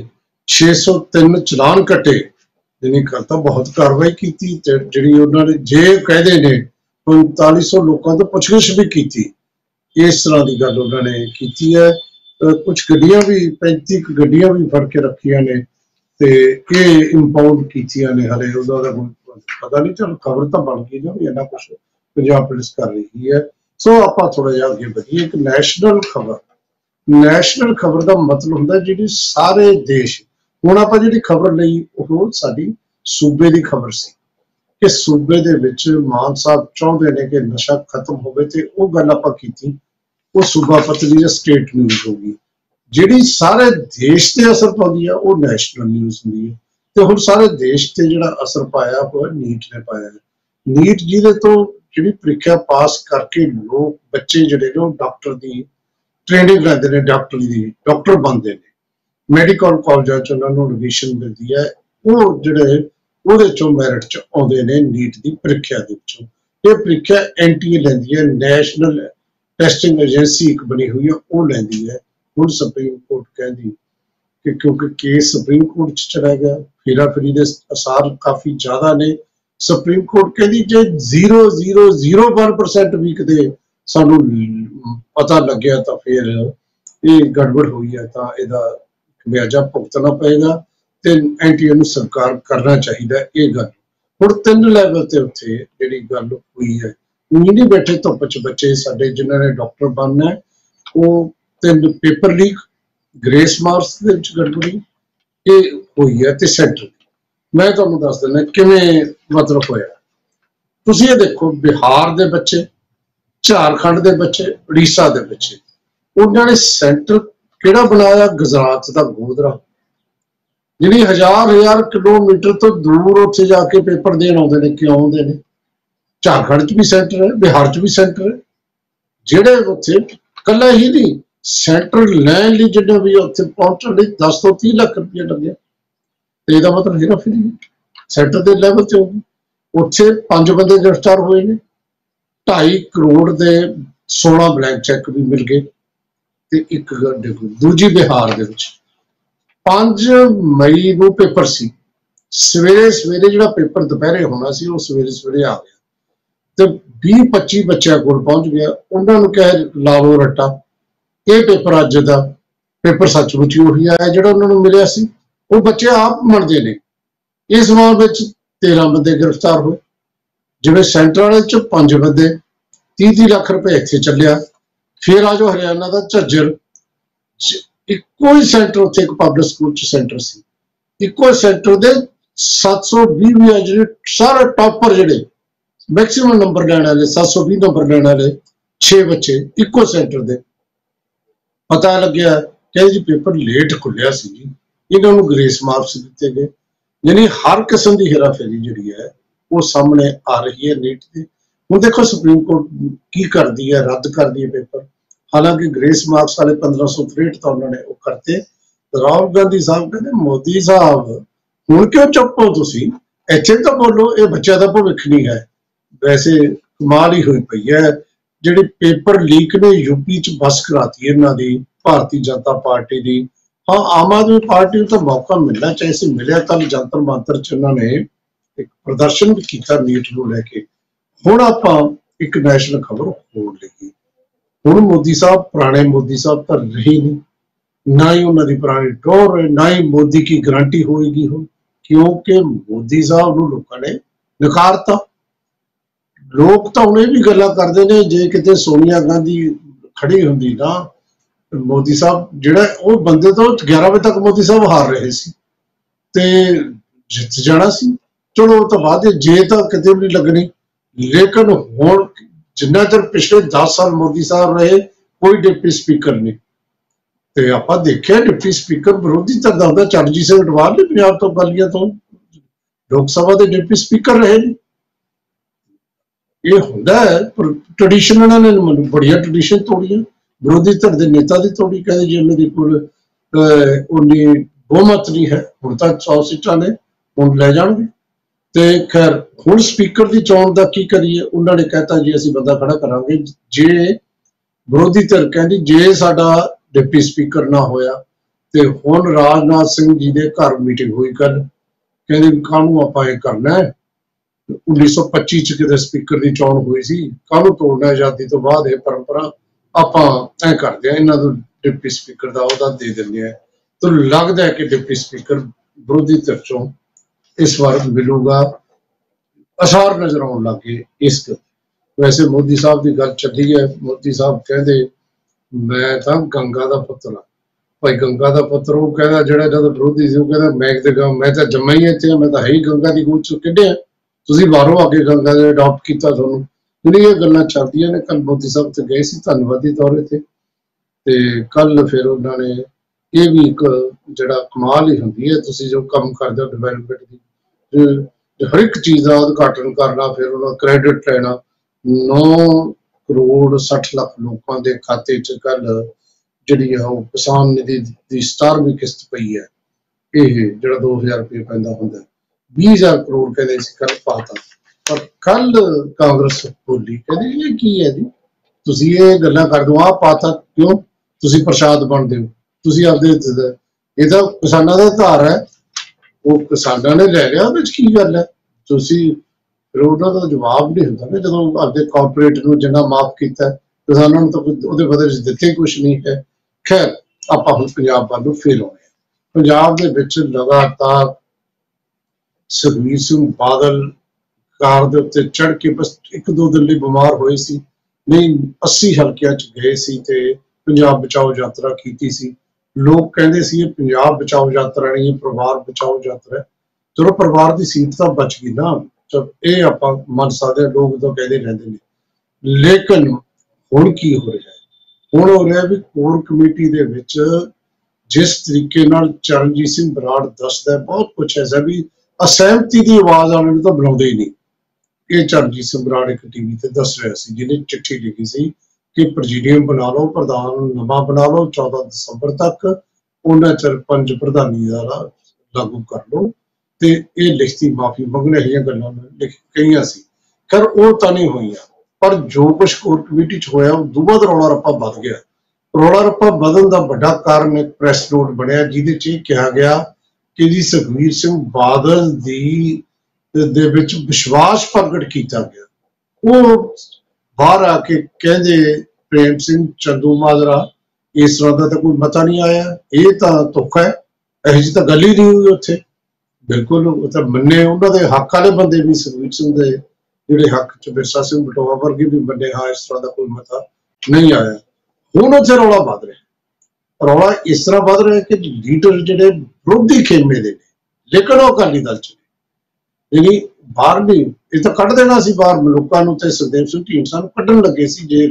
603 ਚਲਾਨ ਕੱਟੇ। ਜਿਹਨੇ ਕਰਤਾ ਬਹੁਤ ਕਾਰਵਾਈ ਕੀਤੀ, ਤੇ ਜਿਹੜੀ ਉਹਨਾਂ ਨੇ ਜੇ ਕਹਿੰਦੇ ਨੇ 4500 ਲੋਕਾਂ ਤੋਂ ਪੁੱਛਗਿੱਛ ਵੀ ਕੀਤੀ, ਇਸ ਤਰ੍ਹਾਂ ਦੀ ਗੱਲ ਉਹਨਾਂ ਨੇ ਕੀਤੀ ਹੈ। ਕੁਝ ਗੱਡੀਆਂ ਵੀ 35 ਗੱਡੀਆਂ ਵੀ ਫੜ ਕੇ ਰੱਖੀਆਂ ਨੇ, ਤੇ ਇਹ ਇੰਪਾਊਂਡ ਕੀਤੀਆਂ ਨੇ। ਹਲੇ ਉਹਦਾ ਪਤਾ ਨਹੀਂ, ਚਲੋ ਖਬਰ ਤਾਂ ਬਣ ਗਈ ਨਾ ਵੀ ਇੰਨਾ ਕੁਛ ਪੰਜਾਬ ਪੁਲਿਸ ਕਰ ਰਹੀ ਹੈ। ਸੋ ਆਪਾਂ ਥੋੜਾ ਜਿਹਾ ਅੱਗੇ ਵਧੀਏ। ਇੱਕ ਨੈਸ਼ਨਲ ਖਬਰ, ਨੈਸ਼ਨਲ ਖਬਰ ਦਾ ਮਤਲਬ ਹੁੰਦਾ ਜਿਹੜੀ ਸਾਰੇ ਦੇਸ਼, ਹੁਣ ਆਪਾਂ ਜਿਹੜੀ ਖਬਰ ਲਈ ਉਹ ਸਾਡੀ ਸੂਬੇ ਦੀ ਖਬਰ ਸੀ ਕਿ ਸੂਬੇ ਦੇ ਵਿੱਚ ਮਾਨ ਸਾਹਿਬ ਚਾਹੁੰਦੇ ਨੇ ਕਿ ਨਸ਼ਾ ਖਤਮ ਹੋਵੇ, ਤੇ ਉਹ ਗੱਲ ਆਪਾਂ ਕੀਤੀ, ਉਹ ਸੂਬਾ ਪੱਧਰੀ ਜਾਂ ਸਟੇਟ ਨਿਊਜ਼ ਹੋ ਗਈ। ਜਿਹੜੀ ਸਾਰੇ ਦੇਸ਼ ਤੇ ਅਸਰ ਪਾਉਂਦੀ ਆ ਉਹ ਨੈਸ਼ਨਲ ਨਿਊਜ਼ ਹੁੰਦੀ ਹੈ। ਤੇ ਹੁਣ ਸਾਰੇ ਦੇਸ਼ ਤੇ ਜਿਹੜਾ ਅਸਰ ਪਾਇਆ ਉਹ ਨੀਟ ਨੇ ਪਾਇਆ। ਨੀਟ ਜਿਹਦੇ ਤੋਂ ਜਿਹੜੀ ਪ੍ਰੀਖਿਆ ਪਾਸ ਕਰਕੇ ਲੋਕ ਬੱਚੇ ਜਿਹੜੇ ਨੇ ਉਹ ਡਾਕਟਰ ਦੀ ਟ੍ਰੇਨਿੰਗ ਲੈਂਦੇ ਨੇ, ਡਾਕਟਰ ਬਣਦੇ ਨੇ, ਮੈਡੀਕਲ ਕਾਲਜਾਂ 'ਚ ਉਹਨਾਂ ਨੂੰ ਐਡਮਿਸ਼ਨ ਮਿਲਦੀ ਹੈ, ਉਹ ਜਿਹੜੇ ਉਹਦੇ ਚੋਂ ਮੈਰਿਟ 'ਚ ਆਉਂਦੇ ਨੇ ਨੀਟ ਦੀ ਪ੍ਰੀਖਿਆ ਦੇ ਵਿੱਚੋਂ। ਇਹ ਪ੍ਰੀਖਿਆ NTA ਲੈਂਦੀ ਹੈ, ਨੈਸ਼ਨਲ ਟੈਸਟਿੰਗ ਏਜੰਸੀ ਇੱਕ ਬਣੀ ਹੋਈ ਹੈ, ਉਹ ਲੈਂਦੀ ਹੈ। ਹੁਣ ਸੁਪਰੀਮ ਕੋਰਟ ਕਹਿੰਦੀ ਕਿ ਕਿਉਂਕਿ ਕੇਸ ਸੁਪਰੀਮ ਕੋਰਟ 'ਚ ਚਲਾ ਗਿਆ, ਹੇਰਾਫੇਰੀ ਦੇ ਅਸਾਰ ਕਾਫੀ ਜ਼ਿਆਦਾ ਨੇ। ਸੁਪਰੀਮ ਕੋਰਟ ਕਹਿੰਦੀ ਜੇ 0.001% ਵੀ ਕਿਤੇ ਸਾਨੂੰ ਪਤਾ ਲੱਗਿਆ ਤਾਂ ਫਿਰ ਇਹ ਗੜਬੜ ਹੋਈ ਹੈ, ਤਾਂ ਇਹਦਾ ਖਮਿਆਜਾ ਭੁਗਤਣਾ ਪਏਗਾ, ਤੇ NTA ਨੂੰ ਸਰਕਾਰ ਕਰਨਾ ਚਾਹੀਦਾ ਇਹ ਗੱਲ। ਹੁਣ 3 ਲੈਵਲ ਤੇ ਉੱਥੇ ਜਿਹੜੀ ਗੱਲ ਹੋਈ ਹੈ, ਨਹੀਂ ਬੈਠੇ ਧੁੱਪ 'ਚ ਬੱਚੇ ਸਾਡੇ ਜਿਨ੍ਹਾਂ ਨੇ ਡਾਕਟਰ ਬਣਨਾ ਹੈ, ਉਹ 3 ਪੇਪਰ ਲੀਕ, ਗ੍ਰੇਸ ਮਾਰਕਸ ਦੇ ਵਿੱਚ ਗੜਬੜੀ ਇਹ ਹੋਈ ਹੈ, ਤੇ ਸੈਂਟਰ ਮੈਂ ਤੁਹਾਨੂੰ ਦੱਸ ਦਿੰਦਾ ਕਿਵੇਂ ਮਤਲਬ ਹੋਇਆ। ਤੁਸੀਂ ਇਹ ਦੇਖੋ, ਬਿਹਾਰ ਦੇ ਬੱਚੇ, ਝਾਰਖੰਡ ਦੇ ਬੱਚੇ, ਉੜੀਸਾ ਦੇ ਬੱਚੇ, ਉਹਨਾਂ ਨੇ ਸੈਂਟਰ ਕਿਹੜਾ ਬਣਾਇਆ? ਗੁਜਰਾਤ ਦਾ ਗੋਧਰਾ, ਜਿਹੜੀ ਹਜ਼ਾਰ ਕਿਲੋਮੀਟਰ ਤੋਂ ਦੂਰ ਉੱਥੇ ਜਾ ਕੇ ਪੇਪਰ ਦੇਣ ਆਉਂਦੇ ਨੇ। ਕਿਉਂ ਆਉਂਦੇ ਨੇ? ਝਾਰਖੰਡ 'ਚ ਵੀ ਸੈਂਟਰ ਹੈ, ਬਿਹਾਰ 'ਚ ਵੀ ਸੈਂਟਰ ਹੈ, ਜਿਹੜੇ ਉੱਥੇ ਇਕੱਲਾ ਹੀ ਨਹੀਂ, ਸੈਂਟਰ ਲੈਣ ਲਈ ਜਿਹੜੇ ਵੀ ਉੱਥੇ ਪਹੁੰਚਣ ਲਈ 10 ਤੋਂ 30 ਲੱਖ ਰੁਪਏ ਲੱਗਿਆ, ਤੇ ਇਹਦਾ ਮਤਲਬ ਹੇਰਾਫੇਰੀ ਸੈਂਟਰ ਦੇ ਲੈਵਲ ਤੇ ਹੋਊਗੀ। ਉੱਥੇ 5 ਬੰਦੇ ਗ੍ਰਿਫਤਾਰ ਹੋਏ ਨੇ, 2.5 ਕਰੋੜ ਦੇ 16 ਬਲੈਂਕ ਚੈੱਕ ਵੀ ਮਿਲ ਗਏ, ਤੇ ਇੱਕ ਗੱਲ ਦੇਖੋ ਦੂਜੀ ਬਿਹਾਰ ਦੇ ਵਿੱਚ 5 ਮਈ ਨੂੰ ਪੇਪਰ ਸੀ, ਸਵੇਰੇ ਜਿਹੜਾ ਪੇਪਰ ਦੁਪਹਿਰੇ ਹੋਣਾ ਸੀ ਉਹ ਸਵੇਰੇ ਆ ਗਿਆ, ਤੇ 20-25 ਬੱਚਿਆਂ ਕੋਲ ਪਹੁੰਚ ਗਿਆ। ਉਹਨਾਂ ਨੂੰ ਕਹੇ ਲਾਵੋ ਰੱਟਾ, ਇਹ ਪੇਪਰ ਅੱਜ ਦਾ ਪੇਪਰ ਸੱਚਮੁੱਚ ਉਹੀ ਆਇਆ ਜਿਹੜਾ ਉਹਨਾਂ ਨੂੰ ਮਿਲਿਆ ਸੀ। ਉਹ ਬੱਚੇ ਆਪ ਮੰਨਦੇ ਨੇ। ਇਸ ਮਾਮਲੇ ਵਿੱਚ 13 ਬੰਦੇ ਗ੍ਰਿਫਤਾਰ ਹੋਏ, ਜਿਵੇਂ ਸੈਂਟਰ ਵਾਲੇ 'ਚ 5 ਬੰਦੇ, 30 ਲੱਖ ਰੁਪਏ ਇੱਥੇ ਚੱਲਿਆ। ਫਿਰ ਆ ਜਾਓ ਹਰਿਆਣਾ ਦਾ ਝੱਜਰ, ਇੱਕੋ ਹੀ ਸੈਂਟਰ, ਉੱਥੇ ਇੱਕ ਪਬਲਿਕ ਸਕੂਲ 'ਚ ਸੈਂਟਰ ਸੀ, ਇੱਕੋ ਸੈਂਟਰ ਦੇ 720 ਵੀ ਆ ਜਿਹੜੇ ਸਾਰੇ ਟਾਪਰ, ਜਿਹੜੇ ਮੈਕਸਿਮਮ ਨੰਬਰ ਲੈਣ ਵਾਲੇ, 720 ਨੰਬਰ ਲੈਣ ਵਾਲੇ 6 ਬੱਚੇ ਇੱਕੋ ਸੈਂਟਰ ਦੇ। ਪਤਾ ਲੱਗਿਆ ਕਹਿੰਦੇ ਜੀ ਪੇਪਰ ਲੇਟ ਖੁੱਲਿਆ ਸੀ ਜੀ, ਇਹਨਾਂ ਨੂੰ ਗ੍ਰੇਸ ਮਾਰਕਸ ਦਿੱਤੇ ਗਏ। ਯਾਨੀ ਹਰ ਕਿਸਮ ਦੀ ਹੇਰਾਫੇਰੀ ਜਿਹੜੀ ਹੈ ਉਹ ਸਾਹਮਣੇ ਆ ਰਹੀ ਹੈ ਨੀਟ ਦੀ। ਹੁਣ ਦੇਖੋ ਸੁਪਰੀਮ ਕੋਰਟ ਕੀ ਕਰਦੀ ਹੈ, ਰੱਦ ਕਰਦੀ ਹੈ ਪੇਪਰ। ਹਾਲਾਂਕਿ ਗ੍ਰੇਸ ਮਾਰਕਸ ਵਾਲੇ 1563 ਤਾਂ ਉਹਨਾਂ ਨੇ ਉਹ ਕਰਤੇ। ਰਾਹੁਲ ਗਾਂਧੀ ਸਾਹਿਬ ਕਹਿੰਦੇ ਮੋਦੀ ਸਾਹਿਬ ਹੁਣ ਕਿਉਂ ਚੁੱਪ ਹੋ ਤੁਸੀਂ, ਇੱਥੇ ਤਾਂ ਬੋਲੋ, ਇਹ ਬੱਚਿਆਂ ਦਾ ਭਵਿੱਖ ਨਹੀਂ ਹੈ। ਵੈਸੇ ਕਮਾਲ ਹੀ ਹੋਈ ਪਈ ਹੈ, ਜਿਹੜੀ ਪੇਪਰ ਲੀਕ ਨੇ ਯੂਪੀ 'ਚ ਬੱਸ ਕਰਾਤੀ ਇਹਨਾਂ ਦੀ, ਭਾਰਤੀ ਜਨਤਾ ਪਾਰਟੀ ਦੀ। ਹਾਂ, ਆਮ ਆਦਮੀ ਪਾਰਟੀ ਨੂੰ ਤਾਂ ਮੌਕਾ ਮਿਲਣਾ ਚਾਹੀਦਾ ਸੀ, ਮਿਲਿਆ। ਕੱਲ ਜੰਤਰ ਮੰਤਰ 'ਚ ਉਹਨਾਂ ਨੇ ਇੱਕ ਪ੍ਰਦਰਸ਼ਨ ਵੀ ਕੀਤਾ ਨੀਟ ਨੂੰ ਲੈ ਕੇ। ਹੁਣ ਆਪਾਂ ਇੱਕ ਨੈਸ਼ਨਲ ਖਬਰ ਹੋਰ ਲਈ। ਹੁਣ ਮੋਦੀ ਸਾਹਿਬ, ਪੁਰਾਣੇ ਮੋਦੀ ਸਾਹਿਬ ਤਾਂ ਰਹੇ ਨਹੀਂ, ਨਾ ਹੀ ਉਹਨਾਂ ਦੀ ਪੁਰਾਣੀ ਟੋਰ ਹੈ, ਨਾ ਹੀ ਮੋਦੀ ਕੀ ਗਰੰਟੀ ਹੋਏਗੀ ਹੁਣ, ਕਿਉਂਕਿ ਮੋਦੀ ਸਾਹਿਬ ਨੂੰ ਲੋਕਾਂ ਨੇ ਨਕਾਰਤਾ। ਲੋਕ ਤਾਂ ਹੁਣ ਇਹ ਵੀ ਗੱਲਾਂ ਕਰਦੇ ਨੇ, ਜੇ ਕਿਤੇ ਸੋਨੀਆ ਗਾਂਧੀ ਖੜੀ ਹੁੰਦੀ ਨਾ, ਮੋਦੀ ਸਾਹਿਬ ਜਿਹੜਾ ਉਹ ਬੰਦੇ ਤੋਂ 11 ਵਜੇ ਤੱਕ ਮੋਦੀ ਸਾਹਿਬ ਹਾਰ ਰਹੇ ਸੀ ਤੇ ਜਿੱਤ ਜਾਣਾ ਸੀ। ਚਲੋ ਉਹ ਤਾਂ ਬਾਅਦ ਜੇ ਤਾਂ ਕਿਤੇ ਵੀ ਨਹੀਂ ਲੱਗਣੀ, ਲੇਕਿਨ ਹੁਣ ਜਿੰਨਾ ਚਿਰ ਪਿਛਲੇ 10 ਸਾਲ ਮੋਦੀ ਸਾਹਿਬ ਰਹੇ, ਕੋਈ ਡਿਪਟੀ ਸਪੀਕਰ ਨਹੀਂ। ਤੇ ਆਪਾਂ ਦੇਖਿਆ ਡਿਪਟੀ ਸਪੀਕਰ ਵਿਰੋਧੀ ਧਿਰ ਦਾ ਹੁੰਦਾ, ਚਰਨਜੀਤ ਸਿੰਘ ਅਡਵਾਲ ਨੇ ਪੰਜਾਬ ਤੋਂ ਬਲੀਆ ਤੋਂ ਲੋਕ ਸਭਾ ਦੇ ਡਿਪਟੀ ਸਪੀਕਰ ਰਹੇ ਨੇ। ਇਹ ਹੁੰਦਾ ਹੈ, ਪਰ ਟ੍ਰੈਡੀਸ਼ਨ ਇਹਨਾਂ ਨੇ ਬੜੀਆਂ ਟ੍ਰੈਡੀਸ਼ਨ ਤੋੜੀਆਂ, ਵਿਰੋਧੀ ਧਿਰ ਦੇ ਨੇਤਾ ਦੀ ਤੋੜੀ। ਕਹਿੰਦੇ ਜੀ ਉਹਨਾਂ ਦੀ ਕੋਲ ਉਨੀ ਬਹੁਮਤ ਨਹੀਂ ਹੈ, ਹੁਣ ਤਾਂ 100 ਸੀਟਾਂ ਨੇ, ਹੁਣ ਲੈ ਜਾਣਗੇ। ਤੇ ਖੈਰ ਹੁਣ ਸਪੀਕਰ ਦੀ ਚੋਣ ਦਾ ਕੀ ਕਰੀਏ? ਉਹਨਾਂ ਨੇ ਕਹਿਤਾ ਜੀ ਅਸੀਂ ਬੰਦਾ ਖੜਾ ਕਰਾਂਗੇ ਜੇ ਵਿਰੋਧੀ ਧਿਰ ਕਹਿੰਦੀ ਜੇ ਸਾਡਾ ਡਿਪਟੀ ਸਪੀਕਰ ਨਾ ਹੋਇਆ। ਤੇ ਹੁਣ ਰਾਜਨਾਥ ਸਿੰਘ ਜੀ ਦੇ ਘਰ ਮੀਟਿੰਗ ਹੋਈ ਕੱਲ, ਕਹਿੰਦੇ ਕਾਹਨੂੰ ਆਪਾਂ ਇਹ ਕਰਨਾ ਹੈ, 1925 ਚ ਕਿਤੇ ਸਪੀਕਰ ਦੀ ਚੋਣ ਹੋਈ ਸੀ, ਕਾਹਨੂੰ ਤੋੜਨਾ ਆਜ਼ਾਦੀ ਤੋਂ ਬਾਅਦ ਇਹ ਪਰੰਪਰਾ, ਆਪਾਂ ਐ ਕਰਦੇ ਆ ਇਹਨਾਂ ਨੂੰ ਡਿਪਟੀ ਸਪੀਕਰ ਦਾ ਅਹੁਦਾ ਦੇ ਦਿੰਦੇ ਆ। ਤਾਂ ਲੱਗਦਾ ਹੈ ਕਿ ਡਿਪਟੀ ਸਪੀਕਰ ਵਿਰੋਧੀ ਧਿਰ ਚੋਂ ਇਸ ਵਾਰ ਮਿਲੂਗਾ, ਅਸਾਰ ਨਜ਼ਰ ਆਉਣ ਲੱਗ ਗਏ ਇਸ। ਵੈਸੇ ਮੋਦੀ ਸਾਹਿਬ ਦੀ ਗੱਲ ਚੱਲੀ ਹੈ, ਮੋਦੀ ਸਾਹਿਬ ਕਹਿੰਦੇ ਮੈਂ ਤਾਂ ਗੰਗਾ ਦਾ ਪੁੱਤਰ ਹਾਂ। ਭਾਈ ਗੰਗਾ ਦਾ ਪੁੱਤਰ ਉਹ ਕਹਿੰਦਾ, ਜਿਹੜਾ ਇਹਨਾਂ ਦਾ ਵਿਰੋਧੀ ਸੀ ਉਹ ਕਹਿੰਦਾ ਮੈਂ ਤਾਂ ਜੰਮਾ ਹੀ ਇੱਥੇ, ਮੈਂ ਤਾਂ ਹੈ ਹੀ ਗੰਗਾ ਦੀ ਗੋਦ ਚੋਂ ਕੱਢਿਆ, ਤੁਸੀਂ ਬਾਹਰੋਂ ਆ ਕੇ ਗੰਗਾ ਦੇ ਅਡਾਪਟ ਕੀਤਾ ਤੁਹਾਨੂੰ। ਜਿਹੜੀ ਇਹ ਗੱਲਾਂ ਚੱਲਦੀਆਂ ਨੇ, ਕੱਲ ਮੋਦੀ ਸਾਹਿਬ ਤੇ ਗਏ ਸੀ ਧੰਨਵਾਦੀ ਤੌਰ ਤੇ ਕੱਲ ਫਿਰ ਉਹਨਾਂ ਨੇ ਇਹ ਵੀ ਇੱਕ ਜਿਹੜਾ ਕਮਾਲ ਹੀ ਹੁੰਦੀ ਹੈ, ਤੁਸੀਂ ਜੋ ਕੰਮ ਕਰਦੇ ਹੋ ਡਿਵੈਲਪਮੈਂਟ ਦੀ, ਹਰ ਇੱਕ ਚੀਜ਼ ਦਾ ਉਦਘਾਟਨ ਕਰਨਾ, ਫਿਰ ਉਹਨਾਂ ਕ੍ਰੈਡਿਟ ਲੈਣਾ। 9 ਕਰੋੜ 60 ਲੱਖ ਲੋਕਾਂ ਦੇ ਖਾਤੇ 'ਚ ਕੱਲ ਜਿਹੜੀ ਆ ਉਹ ਕਿਸਾਨ ਨਿਧੀ ਦੀ 17ਵੀਂ ਕਿਸ਼ਤ ਪਈ ਹੈ। ਇਹ ਜਿਹੜਾ 2000 ਰੁਪਏ ਪੈਂਦਾ ਹੁੰਦਾ, 20,000 ਕਰੋੜ ਕਹਿੰਦੇ ਸੀ ਕੱਲ ਪਾਤਾ। ਪਰ ਕੱਲ ਕਾਂਗਰਸ ਬੋਲੀ, ਕਹਿੰਦੀ ਇਹ ਕੀ ਹੈ ਜੀ, ਤੁਸੀਂ ਇਹ ਗੱਲਾਂ ਕਰ ਦੋ, ਆਹ ਪਾਤਾ ਕਿਉਂ, ਤੁਸੀਂ ਪ੍ਰਸ਼ਾਦ ਬਣਦੇ ਹੋ, ਤੁਸੀਂ ਆਪਦੇ, ਇਹ ਤਾਂ ਕਿਸਾਨਾਂ ਦਾ ਆਧਾਰ ਹੈ, ਉਹ ਕਿਸਾਨਾਂ ਨੇ ਲੈ ਲਿਆ, ਉਹਦੇ 'ਚ ਕੀ ਗੱਲ ਹੈ? ਤੁਸੀਂ ਫਿਰ ਉਹਨਾਂ ਦਾ ਜਵਾਬ ਨਹੀਂ ਹੁੰਦਾ ਨਾ, ਜਦੋਂ ਆਪਦੇ ਕਾਰਪੋਰੇਟ ਨੂੰ ਜਿੰਨਾ ਮਾਫ ਕੀਤਾ ਕਿਸਾਨਾਂ ਨੂੰ ਤਾਂ ਉਹਦੇ ਬਦਲੇ 'ਚ ਦਿੱਤੇ ਕੁਛ ਨਹੀਂ ਹੈ। ਖੈਰ ਆਪਾਂ ਹੁਣ ਪੰਜਾਬ ਵੱਲ ਨੂੰ ਫੇਰ ਆਉਣੇ। ਪੰਜਾਬ ਦੇ ਵਿੱਚ ਲਗਾਤਾਰ ਸੁਖਬੀਰ ਸਿੰਘ ਬਾਦਲ ਕਾਰ ਦੇ ਉੱਤੇ ਚੜ ਕੇ ਬਸ 1-2 ਦਿਨ ਲਈ ਬਿਮਾਰ ਹੋਏ ਸੀ, ਨਹੀਂ 80 ਹਲਕਿਆਂ 'ਚ ਗਏ ਸੀ ਤੇ ਪੰਜਾਬ ਬਚਾਓ ਯਾਤਰਾ ਕੀਤੀ ਸੀ। ਲੋਕ ਕਹਿੰਦੇ ਸੀ ਇਹ ਪੰਜਾਬ ਬਚਾਓ ਯਾਤਰਾ ਨਹੀਂ, ਇਹ ਪਰਿਵਾਰ ਬਚਾਓ ਯਾਤਰਾ ਹੈ। ਚਲੋ ਪਰਿਵਾਰ ਦੀ ਸੀਟ ਤਾਂ ਬਚ ਗਈ ਨਾ, ਇਹ ਆਪਾਂ ਮੰਨ ਸਕਦੇ ਹਾਂ, ਲੋਕ ਤਾਂ ਕਹਿੰਦੇ ਰਹਿੰਦੇ ਨੇ। ਲੇਕਿਨ ਹੁਣ ਕੀ ਹੋ ਰਿਹਾ? ਹੁਣ ਹੋ ਰਿਹਾ ਵੀ ਕੋਰ ਕਮੇਟੀ ਦੇ ਵਿੱਚ ਜਿਸ ਤਰੀਕੇ ਨਾਲ ਚਰਨਜੀਤ ਸਿੰਘ ਬਰਾੜ ਦੱਸਦਾ, ਬਹੁਤ ਕੁਛ ਐਸਾ ਵੀ ਅਸਹਿਮਤੀ ਦੀ ਆਵਾਜ਼ ਆਉਣ ਨੂੰ ਤਾਂ ਬੁਲਾਉਂਦੇ ਹੀ ਨਹੀਂ। ਇਹ ਚਰਨਜੀਤ ਸਿੰਘ ਬਰਾੜ ਇੱਕ ਟੀਵੀ ਤੇ ਦੱਸ ਰਿਹਾ ਸੀ, ਜਿਹਨੇ ਚਿੱਠੀ ਲਿਖੀ ਸੀ ਕਿ ਪ੍ਰੈਜ਼ੀਡੀਅਮ ਬਣਾ ਲਓ, ਪ੍ਰਧਾਨ ਨਵਾਂ ਬਣਾ ਲਓ 14 ਦਸੰਬਰ ਤੱਕ, ਉਹਨਾਂ ਚਿਰ 5 ਪ੍ਰਧਾਨੀ ਦਾ ਲਾਗੂ ਕਰ ਲਓ ਤੇ ਇਹ ਲਿਖਤੀ ਮਾਫੀ ਮੰਗਣ ਵਾਲੀਆਂ ਗੱਲਾਂ ਲਿਖ ਕਹੀਆਂ ਸੀ। ਖੈਰ ਉਹ ਤਾਂ ਨਹੀਂ ਹੋਈਆਂ, ਪਰ ਜੋ ਕੁਛ ਕੋਰ ਕਮੇਟੀ 'ਚ ਹੋਇਆ ਉਹ ਦੂਆ ਦਾ ਰੌਲਾ ਰੱਪਾ ਵੱਧ ਗਿਆ। ਰੌਲਾ ਰੱਪਾ ਵਧਣ ਦਾ ਵੱਡਾ ਕਾਰਨ ਇੱਕ ਪ੍ਰੈਸ ਨੋਟ ਬਣਿਆ, ਜਿਹਦੇ 'ਚ ਇਹ ਕਿਹਾ ਗਿਆ ਕਿ ਜੀ ਸੁਖਬੀਰ ਸਿੰਘ ਬਾਦਲ ਦੇ ਵਿੱਚ ਵਿਸ਼ਵਾਸ ਪ੍ਰਗਟ ਕੀਤਾ ਗਿਆ। ਉਹ ਬਾਹਰ ਆ ਕੇ ਕਹਿੰਦੇ ਪ੍ਰੇਮ ਸਿੰਘ ਚੰਦੂਮਾਜਰਾ ਇਸ ਤਰ੍ਹਾਂ ਦਾ ਤਾਂ ਕੋਈ ਮਤਾ ਨਹੀਂ ਆਇਆ, ਇਹ ਤਾਂ ਧੋਖਾ ਹੈ, ਇਹੋ ਜਿਹੀ ਤਾਂ ਗੱਲ ਹੀ ਨਹੀਂ ਹੋਈ ਉੱਥੇ। ਬਿਲਕੁਲ ਉਹ ਤਾਂ ਮੰਨੇ, ਉਹਨਾਂ ਦੇ ਹੱਕ ਵਾਲੇ ਬੰਦੇ ਵੀ ਸੁਖਬੀਰ ਸਿੰਘ ਦੇ ਜਿਹੜੇ ਹੱਕ 'ਚ ਬਿਰਸਾ ਸਿੰਘ ਬਟੋਆ ਵਰਗੇ ਵੀ ਮੰਨੇ, ਹਾਂ ਇਸ ਤਰ੍ਹਾਂ ਦਾ ਕੋਈ ਮਤਾ ਨਹੀਂ ਆਇਆ। ਹੁਣ ਉੱਥੇ ਰੌਲਾ ਵੱਧ ਰਿਹਾ। ਰੌਲਾ ਇਸ ਤਰ੍ਹਾਂ ਵੱਧ ਰਿਹਾ ਕਿ ਲੀਡਰ ਜਿਹੜੇ ਵਿਰੋਧੀ ਖੇਮੇ ਦੇ ਨੇ, ਲੇਕਿਨ ਉਹ ਅਕਾਲੀ ਦਲ 'ਚ ਯਾਨੀ ਬਾਹਰ ਨਹੀਂ, ਇਹ ਤਾਂ ਕੱਢ ਦੇਣਾ ਸੀ ਬਾਹਰ ਲੋਕਾਂ ਨੂੰ, ਤੇ ਸੁਖਦੇਵ ਸਿੰਘ ਢੀਂਡਸਾ ਨੂੰ ਕੱਢਣ ਲੱਗੇ ਸੀ ਜੇ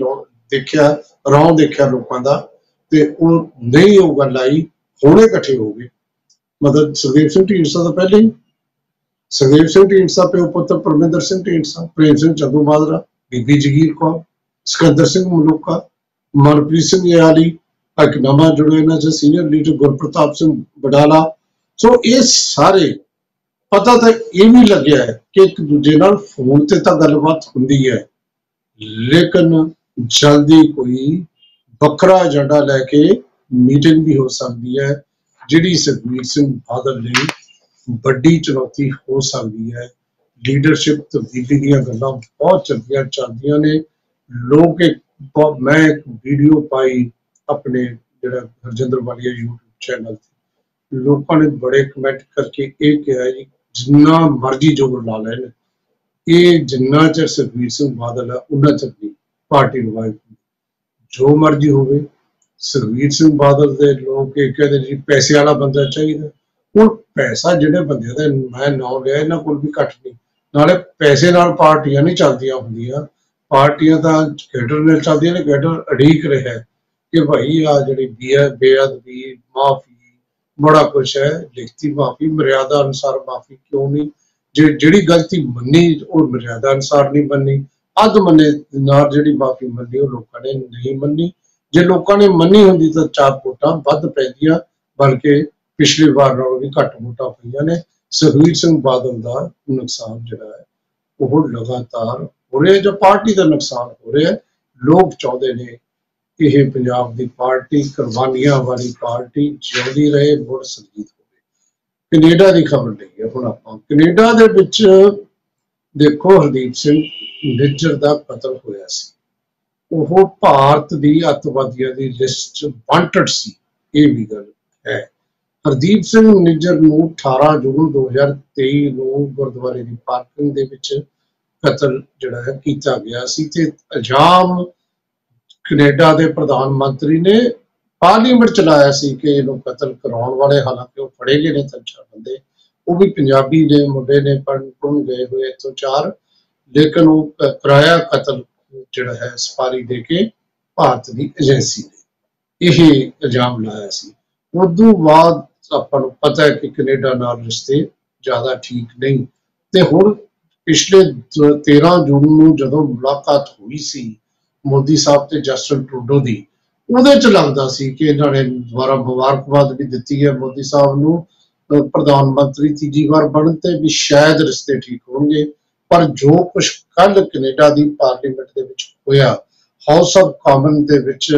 ਰੌਂ ਦੇਖਿਆ ਲੋਕਾਂ ਦਾ, ਤੇ ਉਹ ਨਹੀਂ ਉਹ ਗੱਲ ਆਈ। ਹੁਣੇ ਇਕੱਠੇ ਹੋ ਗਏ, ਮਤਲਬ ਸੁਖਦੇਵ ਸਿੰਘ ਢੀਂਡਸਾ ਤਾਂ ਪਹਿਲੇ ਹੀ, ਸੁਖਦੇਵ ਸਿੰਘ ਢੀਂਡਸਾ ਪਿਓ ਪੁੱਤਰ ਪਰਮਿੰਦਰ ਸਿੰਘ ਢੀਂਡਸਾ, ਪ੍ਰੇਮ ਸਿੰਘ ਚੰਦੂਮਾਜਰਾ, ਬੀਬੀ ਜਗੀਰ ਕੌਰ, ਸਿਕੰਦਰ ਸਿੰਘ ਮਲੂਕਾ, ਮਨਪ੍ਰੀਤ ਸਿੰਘ ਯਾਲੀ, ਇੱਕ ਨਵਾਂ ਜੁੜੇ ਇਹਨਾਂ 'ਚ senior leader Gurpartap Singh Badala. So ਇਹ ਸਾਰੇ ਪਤਾ ਤਾਂ ਇਹ ਵੀ ਲੱਗਿਆ ਹੈ ਕਿ ਇੱਕ ਦੂਜੇ ਨਾਲ ਫੋਨ ਤੇ ਤਾਂ ਗੱਲਬਾਤ ਹੁੰਦੀ ਹੈ, ਲੇਕਿਨ ਜਲਦੀ ਕੋਈ ਵੱਖਰਾ ਏਜੰਡਾ ਲੈ ਕੇ ਮੀਟਿੰਗ ਵੀ ਹੋ ਸਕਦੀ ਹੈ, ਜਿਹੜੀ ਸੁਖਬੀਰ ਸਿੰਘ ਬਾਦਲ ਲਈ ਵੱਡੀ ਚੁਣੌਤੀ ਹੋ ਸਕਦੀ ਹੈ। ਲੀਡਰਸ਼ਿਪ ਤਬਦੀਲੀ ਦੀਆਂ ਗੱਲਾਂ ਬਹੁਤ ਚੱਲਦੀਆਂ ਨੇ। ਲੋਕ ਮੈਂ ਇੱਕ ਵੀਡੀਓ ਪਾਈ ਆਪਣੇ ਜਿਹੜਾ ਹਰਜਿੰਦਰ ਵਾਲੀਆ YouTube ਚੈਨਲ ਤੇ, ਲੋਕਾਂ ਨੇ ਬੜੇ ਕਮੈਂਟ ਕਰਕੇ ਇਹ ਕਿਹਾ ਜੀ ਜਿੰਨਾ ਮਰਜ਼ੀ ਜ਼ੋਰ ਲਾ ਲੈਣ, ਇਹ ਜਿੰਨਾ ਚਿਰ ਸੁਖਬੀਰ ਸਿੰਘ ਬਾਦਲ ਹੈ ਉਹਨਾਂ ਚਿਰ ਨਹੀਂ ਪਾਰਟੀ ਰਿਵਾਈਵ ਹੁੰਦੀ। ਜੋ ਮਰਜ਼ੀ ਹੋਵੇ, ਸੁਖਬੀਰ ਸਿੰਘ ਬਾਦਲ ਦੇ ਲੋਕ ਇਹ ਕਹਿੰਦੇ ਜੀ ਪੈਸੇ ਵਾਲਾ ਬੰਦਾ ਚਾਹੀਦਾ। ਹੁਣ ਪੈਸਾ ਜਿਹੜੇ ਬੰਦੇ ਦਾ ਮੈਂ ਨਾਂ ਲਿਆ, ਇਹਨਾਂ ਕੋਲ ਵੀ ਘੱਟ ਨਹੀਂ, ਨਾਲੇ ਪੈਸੇ ਨਾਲ ਪਾਰਟੀਆਂ ਨਹੀਂ ਚੱਲਦੀਆਂ ਹੁੰਦੀਆਂ, ਪਾਰਟੀਆਂ ਤਾਂ ਕੇਡਰ ਨਾਲ ਚੱਲਦੀਆਂ ਨੇ। ਕੇਡਰ ਅੜੀਕ ਰਿਹਾ ਕਿ ਭਾਈ ਆ ਜਿਹੜੀ ਬੇਅਦਬੀ ਮਾਫੀ ਬੜਾ ਕੁਛ ਹੈ, ਲਿਖਤੀ ਮਾਫੀ ਮਰਿਆਦਾ ਅਨੁਸਾਰ ਮਾਫੀ ਕਿਉਂ ਨਹੀਂ, ਜਿਹੜੀ ਗਲਤੀ ਮੰਨੀ ਉਹ ਮਰਿਆਦਾ ਅਨੁਸਾਰ ਨਹੀਂ ਮੰਨੀ, ਅੱਧ ਮੰਨੇ ਨਾਲ ਜਿਹੜੀ ਮਾਫੀ ਮੰਨੀ ਉਹ ਲੋਕਾਂ ਨੇ ਨਹੀਂ ਮੰਨੀ। ਜੇ ਲੋਕਾਂ ਨੇ ਮੰਨੀ ਹੁੰਦੀ ਤਾਂ 4 ਵੋਟਾਂ ਵੱਧ ਪੈਂਦੀਆਂ, ਬਲਕਿ ਪਿਛਲੀ ਵਾਰ ਨਾਲੋਂ ਵੀ ਘੱਟ ਵੋਟਾਂ ਪਈਆਂ ਨੇ। ਸੁਖਬੀਰ ਸਿੰਘ ਬਾਦਲ ਦਾ ਨੁਕਸਾਨ ਜਿਹੜਾ ਹੈ ਉਹ ਲਗਾਤਾਰ ਹੋ ਰਿਹਾ, ਜੋ ਪਾਰਟੀ ਦਾ ਨੁਕਸਾਨ ਹੋ ਰਿਹਾ। ਲੋਕ ਚਾਹੁੰਦੇ ਨੇ ਇਹ ਪੰਜਾਬ ਦੀ ਪਾਰਟੀ ਕੁਰਬਾਨੀਆਂ ਵਾਲੀ ਪਾਰਟੀ ਜਿਉਂਦੀ ਰਹੇ, ਮੁੜ ਸੁਰਜੀਤ ਹੋਵੇ। ਕੈਨੇਡਾ ਦੀ ਖਬਰ ਲਈ ਹੈ ਹੁਣ ਆਪਾਂ। ਕੈਨੇਡਾ ਦੇ ਵਿੱਚ ਦੇਖੋ, ਹਰਦੀਪ ਸਿੰਘ ਨਿੱਜਰ ਦਾ ਕਤਲ ਹੋਇਆ ਸੀ। ਉਹ ਭਾਰਤ ਦੀ ਅੱਤਵਾਦੀਆਂ ਦੀ ਲਿਸਟ 'ਚ ਵਾਂਟਡ ਸੀ, ਇਹ ਵੀ ਗੱਲ ਹੈ। ਹਰਦੀਪ ਸਿੰਘ ਨਿੱਜਰ ਨੂੰ 18 ਜੂਨ 2023 ਨੂੰ ਗੁਰਦੁਆਰੇ ਦੀ ਪਾਰਕਿੰਗ ਦੇ ਵਿੱਚ ਕਤਲ ਜਿਹੜਾ ਹੈ ਕੀਤਾ ਗਿਆ ਸੀ ਤੇ ਇਲਜ਼ਾਮ ਕੈਨੇਡਾ ਦੇ ਪ੍ਰਧਾਨ ਮੰਤਰੀ ਨੇ ਪਾਰਲੀਮੈਂਟ ਚ ਲਾਇਆ ਸੀ ਕਿ ਇਹਨੂੰ ਕਤਲ ਕਰਾਉਣ ਵਾਲੇ, ਹਾਲਾਂਕਿ ਉਹ ਫੜੇ ਗਏ ਨੇ 3-4 ਬੰਦੇ, ਉਹ ਵੀ ਪੰਜਾਬੀ ਨੇ, ਮੁੰਡੇ ਨੇ, ਪੜ੍ਹਨ ਗਏ ਹੋਏ ਇੱਥੋਂ 4, ਲੇਕਿਨ ਉਹ ਕਰਾਇਆ ਕਤਲ ਜਿਹੜਾ ਹੈ ਸਪਾਰੀ ਦੇ ਕੇ ਭਾਰਤ ਦੀ ਏਜੰਸੀ ਨੇ, ਇਹ ਇਲਜ਼ਾਮ ਲਾਇਆ ਸੀ। ਉਦੋਂ ਬਾਅਦ ਆਪਾਂ ਨੂੰ ਪਤਾ ਹੈ ਕਿ ਕੈਨੇਡਾ ਨਾਲ ਰਿਸ਼ਤੇ ਜ਼ਿਆਦਾ ਠੀਕ ਨਹੀਂ, ਤੇ ਹੁਣ ਪਿਛਲੇ 13 ਜੂਨ ਨੂੰ ਜਦੋਂ ਮੁਲਾਕਾਤ ਹੋਈ ਸੀ ਮੋਦੀ ਸਾਹਿਬ ਤੇ ਜਸਟਿਨ ਟਰੂਡੋ ਦੀ, ਉਹਦੇ ਚ ਲੱਗਦਾ ਸੀ ਕਿ ਇਹਨਾਂ ਨੇ ਦੁਬਾਰਾ ਮੁਬਾਰਕਬਾਦ ਵੀ ਦਿੱਤੀ ਹੈ ਮੋਦੀ ਸਾਹਿਬ ਨੂੰ ਪ੍ਰਧਾਨ ਮੰਤਰੀ ਤੀਜੀ ਵਾਰ ਬਣਨ ਤੇ, ਵੀ ਸ਼ਾਇਦ ਰਿਸ਼ਤੇ ਠੀਕ ਹੋਣਗੇ। ਪਰ ਜੋ ਕੁਝ ਕੱਲ ਕੈਨੇਡਾ ਦੀ ਪਾਰਲੀਮੈਂਟ ਦੇ ਵਿੱਚ ਹੋਇਆ, ਹਾਊਸ ਆਫ ਕਾਮਨ ਦੇ ਵਿੱਚ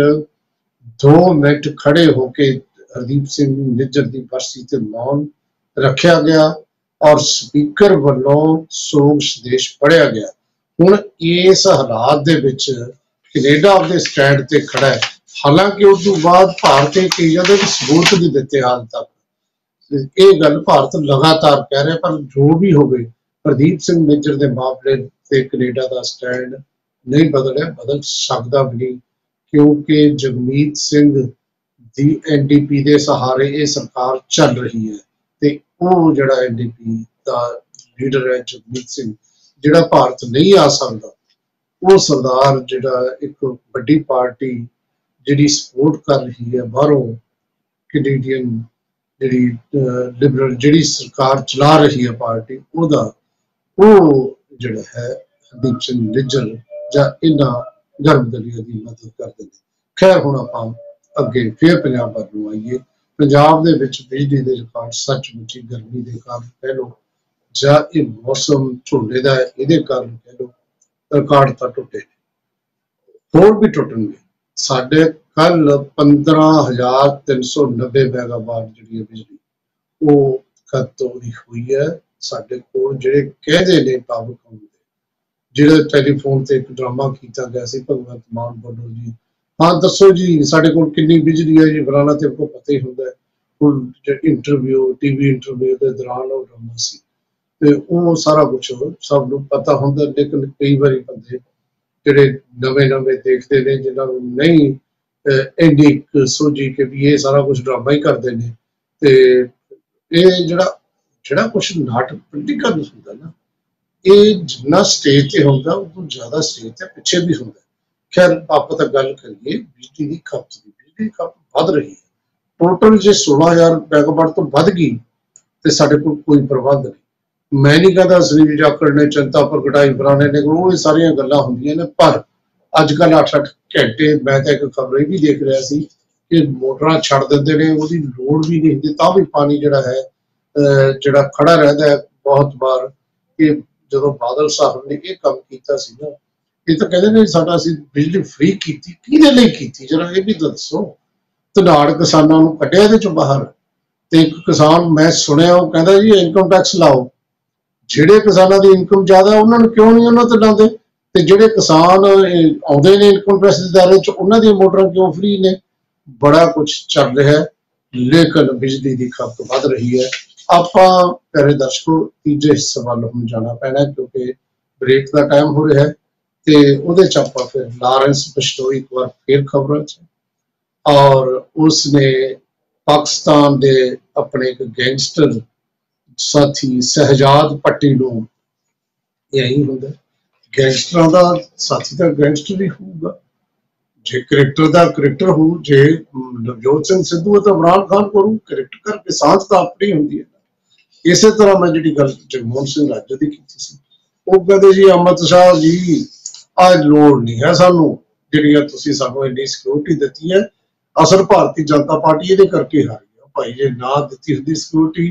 2 ਮਿੰਟ ਖੜੇ ਹੋ ਕੇ ਹਰਦੀਪ ਸਿੰਘ ਨਿੱਜਰ ਦੀ ਬਰਸੀ ਤੇ ਮੌਨ ਰੱਖਿਆ ਗਿਆ ਔਰ ਸਪੀਕਰ ਵੱਲੋਂ ਸੋਗ ਸੰਦੇਸ਼ ਪੜ੍ਹਿਆ ਗਿਆ। ਹੁਣ ਇਸ ਹਾਲਾਤ ਦੇ ਵਿੱਚ ਕੈਨੇਡਾ ਆਪਦੇ ਸਟੈਂਡ ਤੇ ਖੜਾ ਹੈ, ਹਾਲਾਂਕਿ ਉਸ ਤੋਂ ਬਾਅਦ ਭਾਰਤ ਨੇ ਕਈ ਜਗ੍ਹਾ ਦੇ ਸਬੂਤ ਨਹੀਂ ਦਿੱਤੇ ਹਾਲ ਤੱਕ। ਇਹ ਗੱਲ ਭਾਰਤ ਲਗਾਤਾਰ ਕਹਿ ਰਿਹਾ, ਪਰ ਜੋ ਵੀ ਹੋਵੇ ਹਰਦੀਪ ਸਿੰਘ ਨਿੱਜਰ ਦੇ ਮਾਮਲੇ ਤੇ ਕੈਨੇਡਾ ਦਾ ਸਟੈਂਡ ਨਹੀਂ ਬਦਲਿਆ, ਬਦਲ ਸਕਦਾ ਵੀ ਨਹੀਂ, ਕਿਉਂਕਿ ਜਗਮੀਤ ਸਿੰਘ ਦੀ ਐਨਡੀਪੀ ਦੇ ਸਹਾਰੇ ਇਹ ਸਰਕਾਰ ਚੱਲ ਰਹੀ ਹੈ ਤੇ ਉਹ ਜਿਹੜਾ ਐਨਡੀਪੀ ਦਾ ਲੀਡਰ ਹੈ ਜਗਮੀਤ ਸਿੰਘ, ਜਿਹੜਾ ਭਾਰਤ ਨਹੀਂ ਆ ਸਕਦਾ, ਉਹ ਸਰਦਾਰ ਜਿਹੜਾ ਇੱਕ ਵੱਡੀ ਪਾਰਟੀ ਜਿਹੜੀ ਸਪੋਰਟ ਕਰ ਰਹੀ ਹੈ ਬਾਹਰੋਂ, ਕੈਨੇਡੀਅਨ ਜਿਹੜੀ ਲਿਬਰਲ ਜਿਹੜੀ ਸਰਕਾਰ ਚਲਾ ਰਹੀ ਹੈ ਪਾਰਟੀ, ਉਹਦਾ ਉਹ ਜਿਹੜਾ ਹੈ ਹਰਦੀਪ ਸਿੰਘ ਨਿੱਜਰ ਜਾਂ ਇਹਨਾਂ ਗਰਮਦਲੀਆਂ ਦੀ ਮਦਦ ਕਰਦੇ ਨੇ। ਖੈਰ ਹੁਣ ਆਪਾਂ ਅੱਗੇ ਫਿਰ ਪੰਜਾਬ ਵੱਲ ਨੂੰ ਆਈਏ। ਪੰਜਾਬ ਦੇ ਵਿੱਚ ਬਿਜਲੀ ਦੇ ਰਿਕਾਰਡ ਸੱਚਮੁੱਚ ਹੀ ਗਰਮੀ ਦੇ ਕਾਰਨ ਕਹਿ ਲਓ ਜਾਂ ਇਹ ਮੌਸਮ ਝੋਨੇ ਦਾ ਇਹਦੇ ਕਾਰਨ ਕਹਿ ਲਓ, ਰਿਕਾਰਡ ਤਾਂ ਟੁੱਟੇ, ਹੋਰ ਵੀ ਟੁੱਟਣਗੇ। ਸਾਡੇ ਕੱਲ 15,390 ਮੈਗਾਵਾਟ ਜਿਹੜੀ ਹੈ ਬਿਜਲੀ ਉਹ ਖਤਮ ਹੋਈ ਹੈ। ਸਾਡੇ ਕੋਲ ਜਿਹੜੇ ਕਹਿੰਦੇ ਨੇ ਪਾਵਰ ਕਾਮ ਦੇ, ਜਿਹੜੇ ਟੈਲੀਫੋਨ ਤੇ ਇੱਕ ਡਰਾਮਾ ਕੀਤਾ ਗਿਆ ਸੀ ਭਗਵੰਤ ਮਾਨ ਵੱਲੋਂ, ਜੀ ਹਾਂ ਦੱਸੋ ਜੀ ਸਾਡੇ ਕੋਲ ਕਿੰਨੀ ਬਿਜਲੀ ਹੈ ਜੀ, ਫਲਾਣਾ ਤੇ ਆਪਕੋ ਪਤਾ ਹੀ ਹੁੰਦਾ ਹੈ। ਹੁਣ ਇੰਟਰਵਿਊ ਟੀਵੀ ਇੰਟਰਵਿਊ ਦੇ ਦੌਰਾਨ ਉਹ ਡਰਾਮਾ ਸੀ ਤੇ ਉਹ ਸਾਰਾ ਕੁਛ ਸਭ ਨੂੰ ਪਤਾ ਹੁੰਦਾ, ਲੇਕਿਨ ਕਈ ਵਾਰੀ ਬੰਦੇ ਜਿਹੜੇ ਨਵੇਂ ਦੇਖਦੇ ਨੇ, ਜਿਨ੍ਹਾਂ ਨੂੰ ਨਹੀਂ ਇੰਨੀ ਸੋਝੀ ਕਿ ਵੀ ਇਹ ਸਾਰਾ ਕੁਛ ਡਰਾਮਾ ਹੀ ਕਰਦੇ ਨੇ, ਤੇ ਇਹ ਜਿਹੜਾ ਕੁਛ ਨਾਟਕ ਪੋਲੀਟੀਕਲ ਹੁੰਦਾ ਨਾ, ਇਹ ਜਿੰਨਾ ਸਟੇਜ ਤੇ ਹੁੰਦਾ ਉਦੋਂ ਜ਼ਿਆਦਾ ਸਟੇਜ ਤੇ ਪਿੱਛੇ ਵੀ ਹੁੰਦਾ। ਖੈਰ ਆਪਾਂ ਤਾਂ ਗੱਲ ਕਰੀਏ ਬਿਜਲੀ ਦੀ ਖਪਤ ਦੀ। ਬਿਜਲੀ ਦੀ ਖਪਤ ਵੱਧ ਰਹੀ ਹੈ, ਟੋਟਲ ਜੇ 16,000 ਮੈਗਾਵਾਟ ਤੋਂ ਵੱਧ ਗਈ ਤੇ ਸਾਡੇ ਕੋਲ ਕੋਈ ਪ੍ਰਬੰਧ ਨਹੀਂ। ਮੈਂ ਨਹੀਂ ਕਹਿੰਦਾ ਸੁਨੀਲ ਜਾਖੜ ਨੇ ਚਿੰਤਾ ਪ੍ਰਗਟਾਈ ਫਲਾਣੇ ਨੇ, ਉਹ ਇਹ ਸਾਰੀਆਂ ਗੱਲਾਂ ਹੁੰਦੀਆਂ ਨੇ, ਪਰ ਅੱਜ ਕੱਲ੍ਹ 8-8 ਘੰਟੇ ਮੈਂ ਤਾਂ ਇੱਕ ਖਬਰ ਇਹ ਵੀ ਦੇਖ ਰਿਹਾ ਸੀ ਕਿ ਮੋਟਰਾਂ ਛੱਡ ਦਿੰਦੇ ਨੇ, ਉਹਦੀ ਲੋੜ ਵੀ ਨਹੀਂ ਹੁੰਦੀ ਤਾਂ ਵੀ ਪਾਣੀ ਜਿਹੜਾ ਹੈ ਜਿਹੜਾ ਖੜਾ ਰਹਿੰਦਾ ਹੈ ਬਹੁਤ ਵਾਰ। ਕਿ ਜਦੋਂ ਬਾਦਲ ਸਾਹਿਬ ਨੇ ਇਹ ਕੰਮ ਕੀਤਾ ਸੀ ਨਾ, ਇਹ ਤਾਂ ਕਹਿੰਦੇ ਨੇ ਸਾਡਾ ਅਸੀਂ ਬਿਜਲੀ ਫ੍ਰੀ ਕੀਤੀ, ਕਿਹਦੇ ਲਈ ਕੀਤੀ ਜਰਾ ਇਹ ਵੀ ਦੱਸੋ। ਧਨਾੜ ਕਿਸਾਨਾਂ ਨੂੰ ਕੱਢਿਆ ਇਹਦੇ ਚੋਂ ਬਾਹਰ, ਤੇ ਇੱਕ ਕਿਸਾਨ ਮੈਂ ਸੁਣਿਆ ਉਹ ਕਹਿੰਦਾ ਜੀ ਇਨਕਮ ਟੈਕਸ ਲਾਓ, ਜਿਹੜੇ ਕਿਸਾਨਾਂ ਦੀ ਇਨਕਮ ਜ਼ਿਆਦਾ ਉਹਨਾਂ ਨੂੰ ਕਿਉਂ ਨਹੀਂ ਉਹਨਾਂ ਤੇ ਲਾਉਂਦੇ, ਤੇ ਜਿਹੜੇ ਕਿਸਾਨ ਆਉਂਦੇ ਨੇ ਇਨਕਮ ਟੈਕਸ ਦੇ ਦਾਇਰੇ 'ਚ ਉਹਨਾਂ ਦੀਆਂ ਮੋਟਰਾਂ ਕਿਉਂ ਫ੍ਰੀ ਨੇ। ਬੜਾ ਕੁਛ ਚੱਲ ਰਿਹਾ ਹੈ, ਲੇਕਿਨ ਬਿਜਲੀ ਦੀ ਖਪਤ ਵੱਧ ਰਹੀ ਹੈ। ਆਪਾਂ ਪਿਆਰੇ ਦਰਸ਼ਕੋ ਤੀਜੇ ਹਿੱਸੇ ਵੱਲ ਹੁਣ ਜਾਣਾ ਪੈਣਾ, ਕਿਉਂਕਿ ਬ੍ਰੇਕ ਦਾ ਟਾਈਮ ਹੋ ਰਿਹਾ ਹੈ ਤੇ ਉਹਦੇ 'ਚ ਆਪਾਂ ਫਿਰ ਲਾਰੈਂਸ ਬਿਸ਼ਨੋਈ ਇੱਕ ਵਾਰ ਫਿਰ ਖਬਰਾਂ 'ਚ, ਔਰ ਉਸਨੇ ਪਾਕਿਸਤਾਨ ਦੇ ਆਪਣੇ ਇੱਕ ਗੈਂਗਸਟਰ ਸਾਥੀ ਸ਼ਹਿਜਾਦ ਭੱਟੀ ਨੂੰ, ਇਹੀ ਹੁੰਦਾ ਗੈਂਗਸਟਰਾਂ ਦਾ ਸਾਥੀ ਤਾਂ ਗੈਂਗਸਟਰ ਹੀ ਹੋਊਗਾ, ਜੇ ਕ੍ਰਿਕਟਰ ਦਾ ਕ੍ਰਿਕਟਰ ਹੋ, ਜੇ ਨਵਜੋਤ ਸਿੰਘ ਸਿੱਧੂ ਤਾਂ ਇਮਰਾਨ ਖਾਨ ਕਰੂ, ਕ੍ਰਿਕਟ ਕਰਕੇ ਸਾਂਝ ਤਾਂ ਆਪਣੀ ਹੁੰਦੀ ਹੈ। ਇਸੇ ਤਰ੍ਹਾਂ ਮੈਂ ਜਿਹੜੀ ਗੱਲ ਜਗਮੋਹਨ ਸਿੰਘ ਰਾਜਾ ਦੀ ਕੀਤੀ ਸੀ, ਉਹ ਕਹਿੰਦੇ ਜੀ ਅਮਿਤ ਸ਼ਾਹ ਜੀ ਆਹ ਲੋੜ ਨਹੀਂ ਹੈ ਸਾਨੂੰ, ਜਿਹੜੀਆਂ ਤੁਸੀਂ ਸਾਨੂੰ ਇੰਨੀ ਸਿਕਿਉਰਿਟੀ ਦਿੱਤੀ ਹੈ, ਅਸਲ ਭਾਰਤੀ ਜਨਤਾ ਪਾਰਟੀ ਇਹਦੇ ਕਰਕੇ ਹਾਰੀ ਹੈ ਭਾਈ। ਜੇ ਨਾ ਦਿੱਤੀ ਹੁੰਦੀ ਸਿਕਿਉਰਿਟੀ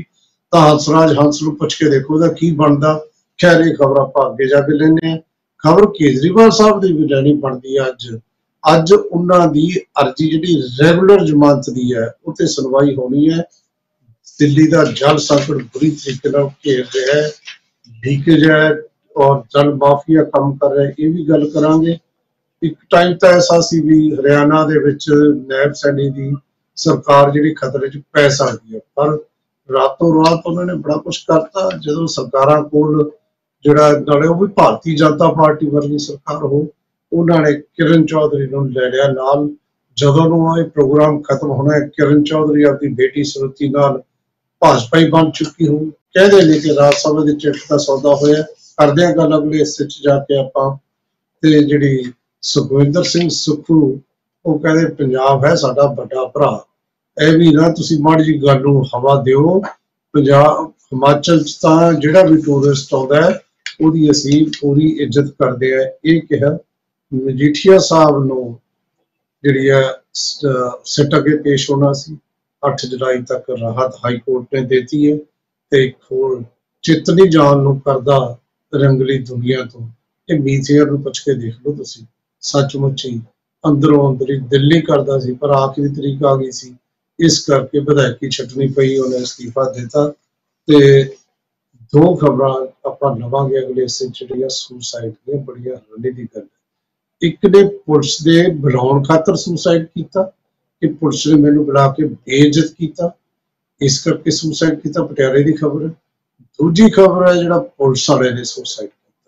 ਤਾਂ ਹੰਸਰਾਜ ਹੰਸ ਨੂੰ ਪੁੱਛ ਕੇ ਦੇਖੋ ਉਹਦਾ ਕੀ ਬਣਦਾ। ਖੈਰ ਇਹ ਖਬਰ ਆਪਾਂ ਅੱਗੇ ਜਾ ਕੇ ਲੈਂਦੇ ਹਾਂ। ਖਬਰ ਕੇਜਰੀਵਾਲ ਸਾਹਿਬ ਦੀ ਵੀ ਲੈਣੀ ਬਣਦੀ ਹੈ ਅੱਜ ਉਹਨਾਂ ਦੀ ਅਰਜੀ ਜਿਹੜੀ ਰੈਗੂਲਰ ਜ਼ਮਾਨਤ ਦੀ ਹੈ ਉਹ ਤੇ ਸੁਣਵਾਈ ਹੋਣੀ ਹੈ। ਦਿੱਲੀ ਦਾ ਜਲ ਸੰਕਟ ਬੁਰੀ ਤਰੀਕੇ ਨਾਲ ਘੇਰ ਰਿਹਾ ਹੈ, ਲੀਕੇਜ ਹੈ ਔਰ ਜਲ ਮਾਫੀਆ ਕੰਮ ਕਰ ਰਿਹਾ, ਇਹ ਵੀ ਗੱਲ ਕਰਾਂਗੇ। ਇੱਕ ਟਾਈਮ ਤਾਂ ਐਸਾ ਸੀ ਵੀ ਹਰਿਆਣਾ ਦੇ ਵਿੱਚ ਨੈਬ ਸੈਣੀ ਦੀ ਸਰਕਾਰ ਜਿਹੜੀ ਖਤਰੇ 'ਚ ਪੈ ਸਕਦੀ ਹੈ, ਪਰ ਰਾਤੋਂ ਰਾਤ ਉਹਨਾਂ ਨੇ ਬੜਾ ਕੁਛ ਕਰਤਾ। ਜਦੋਂ ਸਰਕਾਰਾਂ ਕੋਲ ਜਿਹੜਾ ਨਾਲੇ ਉਹ ਵੀ ਭਾਰਤੀ ਜਨਤਾ ਪਾਰਟੀ ਵਰਗੀ ਸਰਕਾਰ ਹੋ, ਉਹਨਾਂ ਨੇ ਕਿਰਨ ਚੌਧਰੀ ਨੂੰ ਲੈ ਲਿਆ ਨਾਲ। ਜਦੋਂ ਨੂੰ ਇਹ ਪ੍ਰੋਗਰਾਮ ਖਤਮ ਹੋਣਾ, ਕਿਰਨ ਚੌਧਰੀ ਆਪਣੀ ਬੇਟੀ ਸਮ੍ਰਿਤੀ ਨਾਲ ਭਾਜਪਾ ਹੀ ਬਣ ਚੁੱਕੀ ਹੋ। ਕਹਿੰਦੇ ਨੇ ਕਿ ਰਾਜ ਸਭਾ ਦੀ ਚਿੱਠ ਦਾ ਸੌਦਾ ਹੋਇਆ। ਕਰਦੇ ਹਾਂ ਗੱਲ ਅਗਲੇ ਹਿੱਸੇ 'ਚ ਜਾ ਕੇ ਆਪਾਂ। ਤੇ ਜਿਹੜੀ ਸੁਖਵਿੰਦਰ ਸਿੰਘ ਸੁੱਖੂ, ਉਹ ਕਹਿੰਦੇ ਪੰਜਾਬ ਹੈ ਸਾਡਾ ਵੱਡਾ ਭਰਾ, ਇਹ ਵੀ ਨਾ ਤੁਸੀਂ ਮਾੜੀ ਜਿਹੀ ਗੱਲ ਨੂੰ ਹਵਾ ਦਿਓ। ਪੰਜਾਬ ਹਿਮਾਚਲ 'ਚ ਤਾਂ ਜਿਹੜਾ ਵੀ ਟੂਰਿਸਟ ਆਉਂਦਾ ਹੈ ਉਹਦੀ ਅਸੀਂ ਪੂਰੀ ਇੱਜ਼ਤ ਕਰਦੇ ਆ, ਇਹ ਕਿਹਾ। ਮਜੀਠੀਆ ਸਾਹਿਬ ਨੂੰ ਜਿਹੜੀ ਹੈ ਸਿੱਟ ਅੱਗੇ ਪੇਸ਼ ਹੋਣਾ ਸੀ। 8 ਜੁਲਾਈ ਤੱਕ ਰਾਹਤ ਹਾਈ ਕੋਰਟ ਨੇ ਦੇਤੀ ਹੈ। ਤੇ ਇੱਕ ਹੋਰ ਚਿੱਤ ਨਹੀਂ ਜਾਣ ਨੂੰ ਕਰਦਾ ਰੰਗਲੀ ਦੁਨੀਆ ਤੋਂ, ਇਹ ਮੀਥੇਰ ਨੂੰ ਪੁੱਛ ਕੇ ਦੇਖ ਲਓ ਤੁਸੀਂ। ਸੱਚਮੁੱਚ ਹੀ ਅੰਦਰੋਂ ਅੰਦਰੀ ਦਿੱਲੀ ਕਰਦਾ ਸੀ, ਪਰ ਆਖਰੀ ਤਰੀਕ ਆ ਗਈ ਸੀ, ਇਸ ਕਰਕੇ ਵਿਧਾਇਕੀ ਛੱਡਣੀ ਪਈ, ਉਹਨੇ ਅਸਤੀਫਾ ਦਿੱਤਾ। ਤੇ ਦੋ ਖਬਰਾਂ ਆਪਾਂ ਲਵਾਂਗੇ ਅਗਲੇ ਹਿੱਸੇ 'ਚ ਜਿਹੜੀਆਂ ਸੁਸਾਈਡ ਦੀਆਂ, ਬੜੀਆਂ ਹੈਰਾਨੀ ਦੀ ਗੱਲ ਹੈ। ਇੱਕ ਨੇ ਪੁਲਿਸ ਦੇ ਬੁਲਾਉਣ ਖਾਤਰ ਸੁਸਾਈਡ ਕੀਤਾ ਕਿ ਪੁਲਿਸ ਨੇ ਮੈਨੂੰ ਬੁਲਾ ਕੇ ਬੇਇੱਜ਼ਤ ਕੀਤਾ, ਇਸ ਕਰਕੇ ਸੁਸਾਈਡ ਕੀਤਾ, ਪਟਿਆਲੇ ਦੀ ਖਬਰ ਹੈ। ਦੂਜੀ ਖਬਰ ਹੈ ਜਿਹੜਾ ਪੁਲਿਸ ਵਾਲੇ ਨੇ ਸੁਸਾਈਡ ਕੀਤਾ,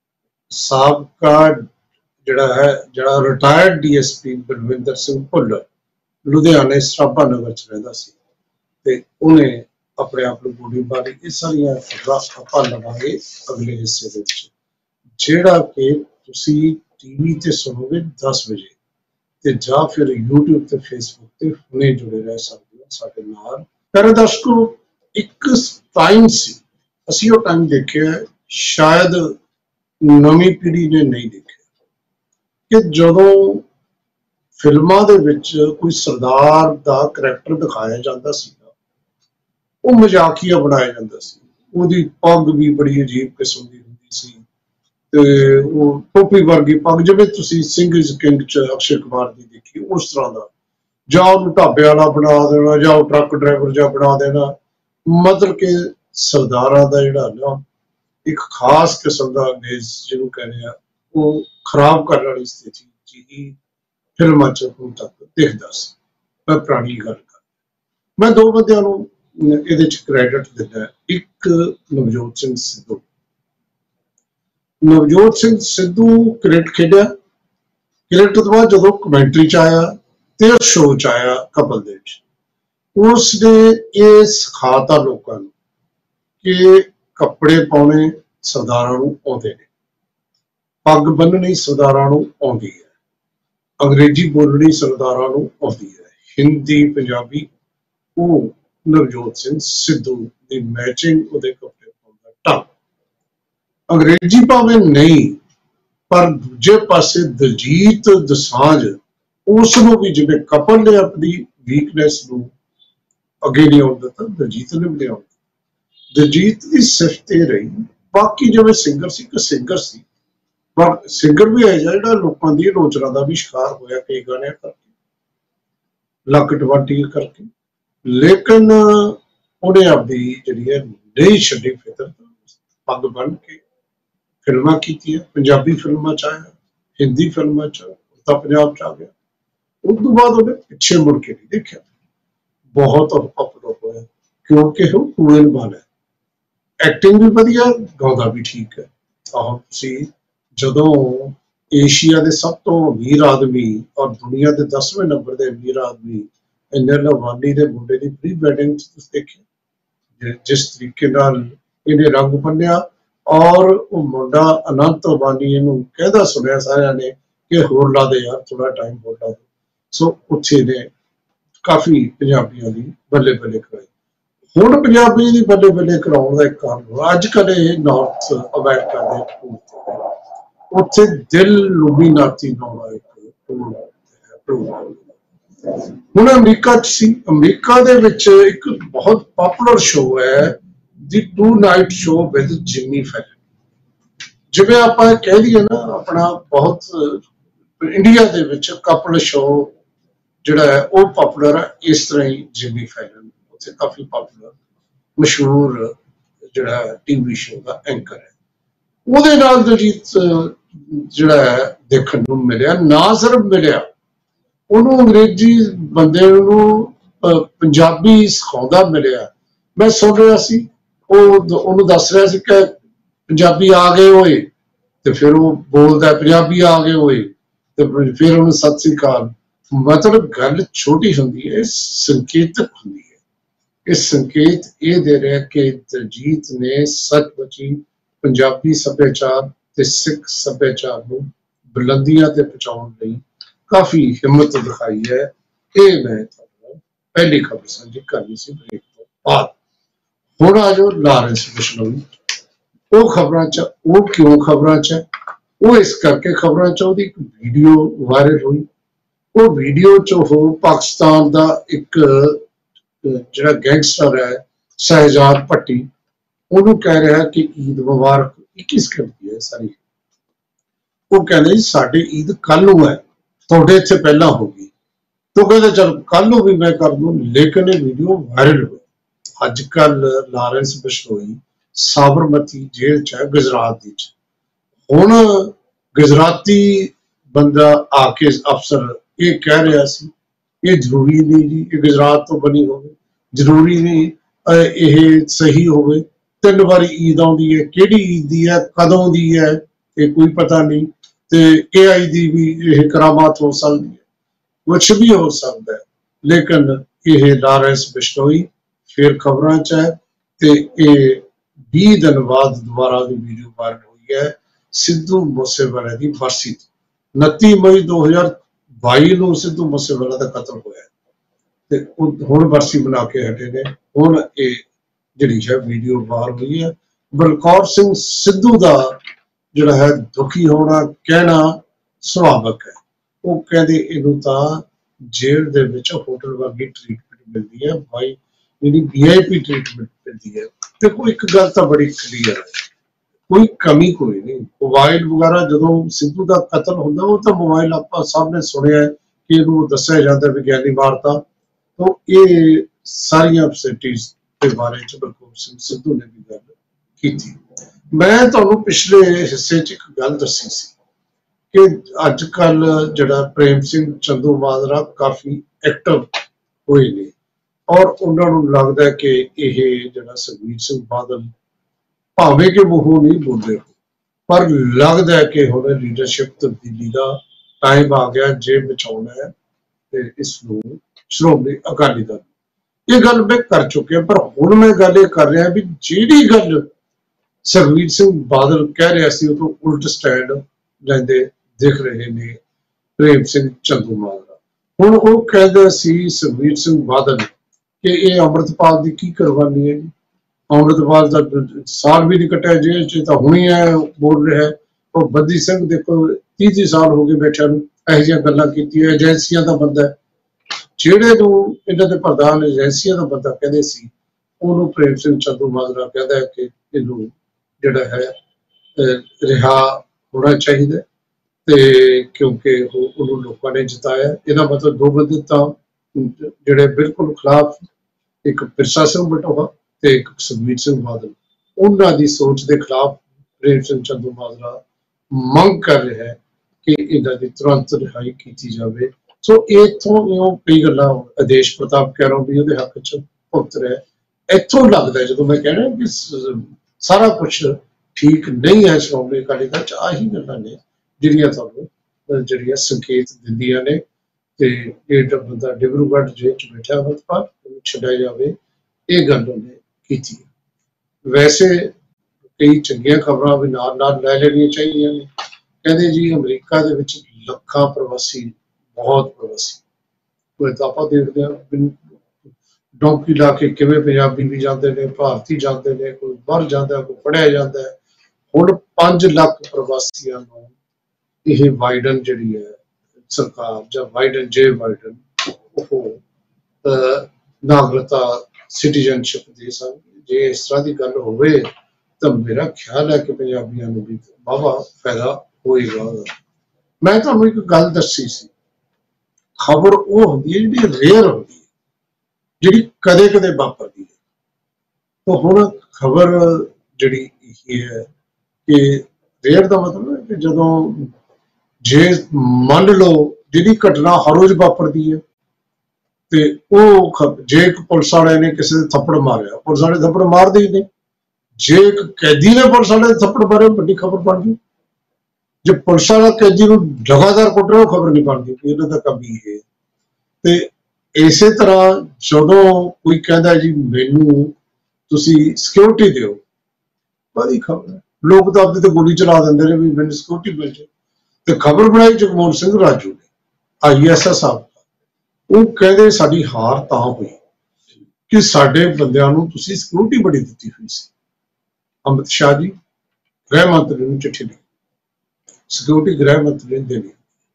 ਸਾਬਕਾ ਜਿਹੜਾ ਰਿਟਾਇਰਡ ਡੀਐਸਪੀ ਬਲਵਿੰਦਰ ਸਿੰਘ ਭੁੱਲਰ, ਲੁਧਿਆਣੇ ਸਰਾਭਾ ਨਗਰ 'ਚ ਰਹਿੰਦਾ ਸੀ, ਤੇ ਉਹਨੇ ਆਪਣੇ ਆਪ ਨੂੰ ਗੋਲੀ ਮਾਰੀ। ਇਹ ਸਾਰੀਆਂ ਖਬਰਾਂ ਆਪਾਂ ਲਵਾਂਗੇ ਅਗਲੇ ਹਿੱਸੇ ਦੇ ਵਿੱਚ, ਜਿਹੜਾ ਕਿ ਤੁਸੀਂ ਟੀਵੀ ਤੇ ਸੁਣੋਗੇ 10 ਵਜੇ, ਤੇ ਜਾਂ ਫਿਰ YouTube ਤੇ Facebook ਤੇ ਹੁਣੇ ਜੁੜੇ ਰਹਿ ਸਕਦੇ ਹੋ ਸਾਡੇ ਨਾਲ। ਪਿਆਰੇ ਦਰਸ਼ਕੋ, ਇੱਕ ਟਾਈਮ ਸੀ, ਅਸੀਂ ਉਹ ਟਾਈਮ ਦੇਖਿਆ, ਸ਼ਾਇਦ ਨਵੀਂ ਪੀੜ੍ਹੀ ਨੇ ਨਹੀਂ ਦੇਖਿਆ, ਕਿ ਜਦੋਂ ਫਿਲਮਾਂ ਦੇ ਵਿੱਚ ਕੋਈ ਸਰਦਾਰ ਦਾ ਕਰੈਕਟਰ ਦਿਖਾਇਆ ਜਾਂਦਾ ਸੀ, ਉਹ ਮਜ਼ਾਕੀਆ ਬਣਾਇਆ ਜਾਂਦਾ ਸੀ। ਉਹਦੀ ਪੱਗ ਵੀ ਬੜੀ ਅਜੀਬ ਕਿਸਮ ਦੀ ਹੁੰਦੀ ਸੀ, ਤੇ ਉਹ ਟੋਪੀ ਵਰਗੀ ਪੱਗ, ਜਿਵੇਂ ਤੁਸੀਂ ਸਿੰਘ ਇਜ਼ ਕਿੰਗ 'ਚ ਅਕਸ਼ੇ ਕੁਮਾਰ ਦੀ ਦੇਖੀ, ਉਸ ਤਰ੍ਹਾਂ ਦਾ। ਜਾਂ ਉਹਨੂੰ ਢਾਬੇ ਵਾਲਾ ਬਣਾ ਦੇਣਾ, ਜਾਂ ਉਹ ਟਰੱਕ ਡਰਾਈਵਰ ਜਾਂ ਬਣਾ ਦੇਣਾ। ਮਤਲਬ ਕਿ ਸਰਦਾਰਾਂ ਦਾ ਜਿਹੜਾ ਨਾ ਇੱਕ ਖਾਸ ਕਿਸਮ ਦਾ ਅੰਗਰੇਜ਼ ਜਿਹਨੂੰ ਕਹਿੰਦੇ ਆ, ਉਹ ਖਰਾਬ ਕਰਨ ਵਾਲੀ ਸਥਿਤੀ ਜਿਹੀ ਫਿਲਮਾਂ 'ਚ ਹੁਣ ਤੱਕ ਦਿਖਦਾ ਸੀ। ਮੈਂ ਪੁਰਾਣੀ ਗੱਲ ਕਰ, ਮੈਂ ਦੋ ਬੰਦਿਆਂ ਨੂੰ ਇਹਦੇ 'ਚ ਕ੍ਰੈਡਿਟ ਦਿੰਦਾ। ਇੱਕ ਨਵਜੋਤ ਸਿੰਘ ਸਿੱਧੂ। ਨਵਜੋਤ ਸਿੰਘ ਸਿੱਧੂ ਕ੍ਰਿਕਟ ਖੇਡਿਆ, ਕ੍ਰਿਕਟ ਤੋਂ ਬਾਅਦ ਜਦੋਂ ਕਮੈਂਟਰੀ 'ਚ ਆਇਆ ਤੇ ਸ਼ੋਅ 'ਚ ਆਇਆ ਕਪਲ ਦੇ ਵਿੱਚ, ਉਸ ਨੇ ਇਹ ਸਿਖਾਤਾ ਲੋਕਾਂ ਨੂੰ ਕਿ ਕੱਪੜੇ ਪਾਉਣੇ ਸਰਦਾਰਾਂ ਨੂੰ ਆਉਂਦੇ ਨੇ, ਪੱਗ ਬੰਨਣੀ ਸਰਦਾਰਾਂ ਨੂੰ ਆਉਂਦੀ ਹੈ, ਅੰਗਰੇਜ਼ੀ ਬੋਲਣੀ ਸਰਦਾਰਾਂ ਨੂੰ ਆਉਂਦੀ ਹੈ, ਹਿੰਦੀ ਪੰਜਾਬੀ। ਉਹ ਨਵਜੋਤ ਸਿੰਘ ਸਿੱਧੂ ਦੀ ਮੈਚਿੰਗ, ਉਹਦੇ ਕੱਪੜੇ ਪਾਉਣ ਦਾ ਢੰਗ। ਅੰਗਰੇਜ਼ੀ ਭਾਵੇਂ ਨਹੀਂ, ਪਰ ਦੂਜੇ ਪਾਸੇ ਦਲਜੀਤ ਦੋਸਾਂਝ, ਉਸ ਨੂੰ ਵੀ ਜਿਵੇਂ ਕਪਲ ਨੇ ਆਪਣੀ ਵੀਕਨੈਸ ਨੂੰ ਅੱਗੇ ਨਹੀਂ ਆਉਣ ਦਿੱਤਾ, ਦਲਜੀਤ ਨੇ ਵੀ ਨਹੀਂ ਆਉਣ ਦਿੱਤਾ। ਦਲਜੀਤ ਦੀ ਸਿਫਤ ਇਹ ਰਹੀ, ਬਾਕੀ ਜਿਵੇਂ ਸਿੰਗਰ ਸੀ ਕਿ ਸਿੰਗਰ ਸੀ, ਪਰ ਸਿੰਗਰ ਵੀ ਹੈ ਜਿਹੜਾ ਲੋਕਾਂ ਦੀ ਆਲੋਚਨਾ ਦਾ ਵੀ ਸ਼ਿਕਾਰ ਹੋਇਆ ਕਈ ਗਾਣਿਆਂ ਕਰਕੇ, ਲੱਕ ਡਵਾਂਟੀ ਕਰਕੇ। ਲੇਕਿਨ ਉਹਨੇ ਆਪਦੀ ਜਿਹੜੀ ਹੈ ਨਹੀਂ ਛੱਡੀ ਫਿਤਰਤ, ਪੱਗ ਬੰਨ੍ਹ ਕੇ ਫਿਲਮਾਂ ਕੀਤੀਆਂ, ਪੰਜਾਬੀ ਫਿਲਮਾਂ 'ਚ ਆਇਆ, ਹਿੰਦੀ ਫਿਲਮਾਂ 'ਚ, ਤਾਂ ਪੰਜਾਬ 'ਚ ਆ ਗਿਆ। ਉਸ ਤੋਂ ਬਾਅਦ ਉਹਨੇ ਪਿੱਛੇ ਮੁੜ ਕੇ ਨਹੀਂ ਦੇਖਿਆ, ਬਹੁਤ ਪਾਪੂਲਰ ਹੋਇਆ ਕਿਉਂਕਿ ਉਹ ਕੂਲੇਨਵਾਲ ਹੈ, ਐਕਟਿੰਗ ਵੀ ਵਧੀਆ, ਗਾਉਂਦਾ ਵੀ ਠੀਕ ਹੈ। ਆਹ ਤੁਸੀਂ ਜਦੋਂ ਏਸ਼ੀਆ ਦੇ ਸਭ ਤੋਂ ਅਮੀਰ ਆਦਮੀ ਔਰ ਦੁਨੀਆ ਦੇ 10ਵੇਂ ਨੰਬਰ ਦੇ ਅਮੀਰ ਆਦਮੀ ਅਨਿਲ ਅੰਬਾਨੀ ਦੇ ਮੁੰਡੇ ਦੀ ਪ੍ਰੀ ਵੈਡਿੰਗ 'ਚ ਤੁਸੀਂ ਦੇਖਿਆ ਜਿਸ ਤਰੀਕੇ ਨਾਲ ਇਹਨੇ ਰੰਗ ਬੰਨਿਆ, ਔਰ ਉਹ ਮੁੰਡਾ ਅਨੰਤ ਅੰਬਾਨੀ ਇਹਨੂੰ ਕਹਿੰਦਾ ਸੁਣਿਆ ਸਾਰਿਆਂ ਨੇ ਕਿ ਹੋਰ ਲਾ ਦੇ ਯਾਰ, ਥੋੜਾ ਟਾਈਮ ਹੋਰ ਲਾ ਦੇ। ਸੋ ਉੱਥੇ ਨੇ ਕਾਫੀ ਪੰਜਾਬੀਆਂ ਦੀ ਬੱਲੇ ਬੱਲੇ ਕਰਾਈ। ਹੁਣ ਪੰਜਾਬੀ ਦੀ ਬੱਲੇ ਬੱਲੇ ਕਰਾਉਣ ਦਾ ਇੱਕ ਕਾਰਨ ਅੱਜ ਕੱਲ੍ਹ ਇਹ ਨਾਰਥ ਅਮਰੀਕਾ ਦੇ ਉੱਥੇ ਦਿਲ ਲੁਬੀਨਾਤੀ ਨਾਮ ਦਾ ਇੱਕ ਪ੍ਰੋਗਰਾਮ। ਹੁਣ ਅਮਰੀਕਾ 'ਚ ਸੀ। ਅਮਰੀਕਾ ਦੇ ਵਿੱਚ ਇੱਕ ਬਹੁਤ ਪਪੂਲਰ ਸ਼ੋਅ ਹੈ the 2 night show with Jimmy Fallon. ਜਿਵੇਂ ਆਪਾਂ ਕਹਿ ਦਈਏ ਨਾ ਆਪਣਾ ਬਹੁਤ ਇੰਡੀਆ ਦੇ ਵਿੱਚ ਕਪਲ ਸ਼ੋਅ ਜਿਹੜਾ ਹੈ ਉਹ ਪਪੂਲਰ ਹੈ, ਇਸ ਤਰ੍ਹਾਂ ਹੀ ਜਿਮੀ ਫੈਲਨ ਉੱਥੇ ਕਾਫੀ ਪਪੂਲਰ ਮਸ਼ਹੂਰ ਜਿਹੜਾ ਟੀਵੀ ਸ਼ੋਅ ਦਾ ਐਂਕਰ ਹੈ। ਉਹਦੇ ਨਾਲ ਦਿਲਜੀਤ ਜਿਹੜਾ ਹੈ ਦੇਖਣ ਨੂੰ ਮਿਲਿਆ, ਨਾ ਸਿਰਫ ਮਿਲਿਆ, ਉਹਨੂੰ ਅੰਗਰੇਜ਼ੀ ਬੰਦੇ ਨੂੰ ਪੰਜਾਬੀ ਸਿਖਾਉਂਦਾ ਮਿਲਿਆ। ਮੈਂ ਸੁਣ ਰਿਹਾ ਸੀ, ਉਹਨੂੰ ਦੱਸ ਰਿਹਾ ਸੀ ਕਿ ਪੰਜਾਬੀ ਆ ਗਏ ਹੋਏ, ਤੇ ਫਿਰ ਉਹ ਬੋਲਦਾ ਪੰਜਾਬੀ ਆ ਗਏ ਹੋਏ, ਤੇ ਫਿਰ ਉਹਨੂੰ ਸਤਿ ਸ੍ਰੀ ਅਕਾਲ। ਮਤਲਬ ਗੱਲ ਛੋਟੀ ਹੁੰਦੀ ਹੈ, ਸੰਕੇਤਕ ਹੁੰਦੀ ਹੈ। ਇਹ ਸੰਕੇਤ ਇਹ ਦੇ ਰਿਹਾ ਕਿ ਦਿਲਜੀਤ ਨੇ ਸੱਚਮੁੱਚ ਹੀ ਪੰਜਾਬੀ ਸੱਭਿਆਚਾਰ ਤੇ ਸਿੱਖ ਸੱਭਿਆਚਾਰ ਨੂੰ ਬੁਲੰਦੀਆਂ ਤੇ ਪਹੁੰਚਾਉਣ ਲਈ ਕਾਫੀ ਹਿੰਮਤ ਦਿਖਾਈ ਹੈ। ਇਹ ਮੈਂ ਤੁਹਾਨੂੰ ਪਹਿਲੀ ਖਬਰ ਸਾਂਝੀ ਕਰਨੀ ਸੀ ਬ੍ਰੇਕ ਤੋਂ ਬਾਅਦ। ਹੁਣ ਆ ਜਾਓ ਲਾਰੈਂਸ ਬਿਸ਼ਨੋਈ। ਉਹ ਖਬਰਾਂ 'ਚ, ਉਹ ਕਿਉਂ ਖਬਰਾਂ 'ਚ ਹੈ? ਉਹ ਇਸ ਕਰਕੇ ਖਬਰਾਂ 'ਚ ਉਹਦੀ ਇੱਕ ਵੀਡੀਓ ਵਾਇਰਲ ਹੋਈ। ਉਹ ਵੀਡੀਓ 'ਚ ਉਹ ਪਾਕਿਸਤਾਨ ਦਾ ਇੱਕ ਜਿਹੜਾ ਗੈਂਗਸਟਰ ਹੈ ਸ਼ਹਿਜਾਦ ਭੱਟੀ, ਉਹਨੂੰ ਕਹਿ ਰਿਹਾ ਕਿ ਈਦ ਮੁਬਾਰਕ। 21 ਦੀ ਹੈ ਸਾਰੀ। ਉਹ ਕਹਿੰਦੇ ਜੀ ਸਾਡੀ ਈਦ ਕੱਲ ਨੂੰ ਹੈ, ਤੁਹਾਡੇ ਇੱਥੇ ਪਹਿਲਾਂ ਹੋਗੀ। तो कहते चल कल भी मैं कर दूं, लेकिन ये वीडियो वायरल हुई। अजकल लारेंस बिश्नोई साबरमती जेल च है गुजरात दी। हुण गुजराती बंदा आके अफसर ये कह रहा सी ये जरूरी नहीं जी ये गुजरात तो बनी होवे, जरूरी नहीं ये सही होवे। 3 बारी ईद आउंदी है, किहड़ी ईद दी है, कदों दी है, ये कोई पता नहीं। ते AI दी भी ये करामात हो सकती है, कुछ भी हो सकता है। लेकिन ये लारेंस बिश्नोई फिर खबरों च है ते ये 20 दिन बाद दोबारा दी वीडियो वायरल हुई है सिद्धू मूसेवाले की बरसी। 29 मई 2022 ਨੂੰ सिद्धू मूसेवाला का कतल होया ते हुण बरसी बना के हटे ने। हुण ये जिहड़ी है वीडियो वायरल हुई है। बलकौर सिंह सिद्धू का जिहड़ा है दुखी होना कहना सुभाविक है। वो कहते इनू तां जेल दे विच होटल वर्गी ट्रीटमेंट मिलती है, भाई यानी VIP ट्रीटमेंट मिलती है। देखो एक गल तां बड़ी क्लीयर है, कोई कमी कोई नहीं। मोबाइल वगैरह जदों सिद्धू का कतल होंदा वो तो मोबाइल आपां सब ने सुनिया कि इनू दस्सिया जांदा विज्ञानी मारता। तो ये सारियां फैसिलिटीज के बारे च बलकौर सिंह सिद्धू ने भी गल कीती। मैं तुहानूं पिछले हिस्से च एक गल दस्सी सी कि अजकल जिहड़ा प्रेम सिंह चंदूमाजरा काफी एक्टिव होए ने और उन्होंने लगता है कि यह जिहड़ा सुखबीर सिंह बादल भावें कि वो नहीं बोलते हो, पर लगता है कि हुण लीडरशिप तब्दीली का टाइम आ गया जे बचाउणा है ते इसनूं श्रोमणी अकाली दल। ये गल मैं कर चुकिया, पर हुण मैं गल ये कर रहा भी जिहड़ी गल सुखबीर सिंह बादल कह रहा सी उह तों उल्ट स्टैंड लैंदे दिख रहे ने प्रेम सिंह चंदूमाजरा। हुण वो कहदा सी सुखबीर सिंह बादल कि ये अमृतपाल की की कुर्बानी है जी, अमृतपाल का साल भी नहीं कटिया जेल च तां हुणे है बोल रहा है। और बद्दी सिंह देखो 30 साल हो गए बैठिया नूं इहो जिहियां गल्लां कीतियां। एजेंसियां दा बंदा जिहड़े नूं इन्हां दे प्रधान एजेंसियां दा बंदा कहदे सी उहनूं प्रेम सिंह चंदूमाजरा कहदा है कि इहनूं जिहड़ा है रिहा होना चाहिए क्योंकि उन्होंने लोगों ने जिताया। यदा मतलब 2 बंदे तो जिहड़े बिल्कुल खिलाफ, एक पिरसा सिंह बटोहा ते एक सुखबीर सिंह बादल, उन्हां दी सोच के खिलाफ प्रेम सिंह चंदूमाजरा मंग कर रहा है कि इन्हां दी तुरंत रिहाई की जाए। सो इत्थों कई गल्लां आदेश प्रताप कैरों भी उहदे हक च भुगत रहा है। इत्थों लगता है जो मैं कहना कि सारा कुछ ठीक नहीं है श्रोमणी अकाली दल च। आही गल्लां ने ਜਿਹੜੀਆਂ ਤੁਹਾਨੂੰ ਜਿਹੜੀਆਂ ਸੰਕੇਤ ਦਿੰਦੀਆਂ ਨੇ ਤੇ ਇਹ ਜਿਹੜਾ ਬੰਦਾ ਡਿਬਰੂਗੜ੍ਹ ਜੇਲ੍ਹ ਚ ਬੈਠਾ ਅਮਰਪਾਲ ਉਹਨੂੰ ਛੱਡਿਆ ਜਾਵੇ, ਇਹ ਗੱਲ ਉਹਨੇ ਕੀਤੀ। ਵੈਸੇ ਕਈ ਚੰਗੀਆਂ ਖਬਰਾਂ ਵੀ ਨਾਲ ਨਾਲ ਲੈ ਲੈਣੀਆਂ ਚਾਹੀਦੀਆਂ ਨੇ। ਕਹਿੰਦੇ ਜੀ ਅਮਰੀਕਾ ਦੇ ਵਿੱਚ ਲੱਖਾਂ ਪ੍ਰਵਾਸੀ, ਬਹੁਤ ਪ੍ਰਵਾਸੀ, ਕੋਈ ਤਾਂ ਆਪਾਂ ਦੇਖਦੇ ਹਾਂ ਡੌਂਕੀ ਲਾ ਕੇ ਕਿਵੇਂ ਪੰਜਾਬੀ ਵੀ ਜਾਂਦੇ ਨੇ, ਭਾਰਤੀ ਜਾਂਦੇ ਨੇ, ਕੋਈ ਬਾਹਰ ਜਾਂਦਾ, ਕੋਈ ਪੜ੍ਹਿਆ ਜਾਂਦਾ। ਹੁਣ 5 ਲੱਖ ਪ੍ਰਵਾਸੀਆਂ ਨੂੰ ਇਹ ਬਾਈਡਨ ਜਿਹੜੀ ਹੈ ਸਰਕਾਰ ਜਾਂ ਬਾਈਡਨ ਜੇ ਬਾਈਡਨ ਉਹ ਨਾਗਰਿਕਤਾ ਸਿਟੀਜ਼ਨਸ਼ਿਪ ਦੇ ਸਨ। ਜੇ ਇਸ ਤਰ੍ਹਾਂ ਦੀ ਗੱਲ ਹੋਵੇ ਤਾਂ ਮੇਰਾ ਖਿਆਲ ਹੈ ਕਿ ਪੰਜਾਬੀਆਂ ਨੂੰ ਵੀ ਵਾਹਵਾ ਫਾਇਦਾ ਹੋਏਗਾ। ਮੈਂ ਤੁਹਾਨੂੰ ਇੱਕ ਗੱਲ ਦੱਸੀ ਸੀ, ਖਬਰ ਉਹ ਹੁੰਦੀ ਹੈ ਜਿਹੜੀ ਰੇਅਰ ਹੁੰਦੀ ਹੈ, ਜਿਹੜੀ ਕਦੇ ਕਦੇ ਵਾਪਰਦੀ ਹੈ। ਤਾਂ ਹੁਣ ਖਬਰ ਜਿਹੜੀ ਇਹ ਹੈ ਕਿ ਰੇਅਰ ਦਾ ਮਤਲਬ ਹੈ ਕਿ ਜਦੋਂ ਜੇ ਮੰਨ ਲਓ ਜਿਹੜੀ ਘਟਨਾ ਹਰ ਰੋਜ਼ ਵਾਪਰਦੀ ਹੈ ਤੇ ਉਹ ਜੇ ਇੱਕ ਪੁਲਿਸ ਵਾਲੇ ਨੇ ਕਿਸੇ ਦੇ ਥੱਪੜ ਮਾਰਿਆ, ਪੁਲਿਸ ਵਾਲੇ ਥੱਪੜ ਮਾਰਦੇ ਹੀ ਨੇ। ਜੇ ਇੱਕ ਕੈਦੀ ਨੇ ਪੁਲਿਸ ਵਾਲੇ ਦੇ ਥੱਪੜ ਮਾਰੇ, ਵੱਡੀ ਖਬਰ ਬਣ ਗਈ। ਜੇ ਪੁਲਿਸ ਵਾਲਾ ਕੈਦੀ ਨੂੰ ਲਗਾਤਾਰ ਕੁੱਟ ਰਿਹਾ, ਉਹ ਖਬਰ ਨਹੀਂ ਬਣਦੀ ਕਿ ਇਹਨਾਂ ਦਾ ਕੰਮ ਹੀ ਹੈ। ਤੇ ਇਸੇ ਤਰ੍ਹਾਂ ਜਦੋਂ ਕੋਈ ਕਹਿੰਦਾ ਜੀ ਮੈਨੂੰ ਤੁਸੀਂ ਸਿਕਿਉਰਿਟੀ ਦਿਓ, ਬੜੀ ਖਬਰ ਹੈ। ਲੋਕ ਤਾਂ ਆਪਦੇ ਤੇ ਗੋਲੀ ਚਲਾ ਦਿੰਦੇ ਨੇ ਵੀ ਮੈਨੂੰ ਸਿਕਿਉਰਿਟੀ ਮਿਲ ਜਾਏ। ਤੇ ਖਬਰ ਬਣਾਈ ਜਗਮੋਹਨ ਸਿੰਘ ਰਾਜੂ ਨੇ, IAS ਸਾਹਿਬ। ਉਹ ਕਹਿੰਦੇ ਸਾਡੀ ਹਾਰ ਤਾਂ ਹੋਈ ਕਿ ਸਾਡੇ ਬੰਦਿਆਂ ਨੂੰ ਤੁਸੀਂ ਸਿਕਿਉਰਿਟੀ ਬੜੀ ਦਿੱਤੀ ਹੋਈ ਸੀ। ਅਮਿਤ ਸ਼ਾਹ ਜੀ ਗ੍ਰਹਿ ਮੰਤਰੀ ਨੂੰ ਚਿੱਠੀ ਲਿਖੀ, ਸਿਕਿਉਰਿਟੀ ਗ੍ਰਹਿ ਮੰਤਰੀ ਨੇ ਦੇਣੀ।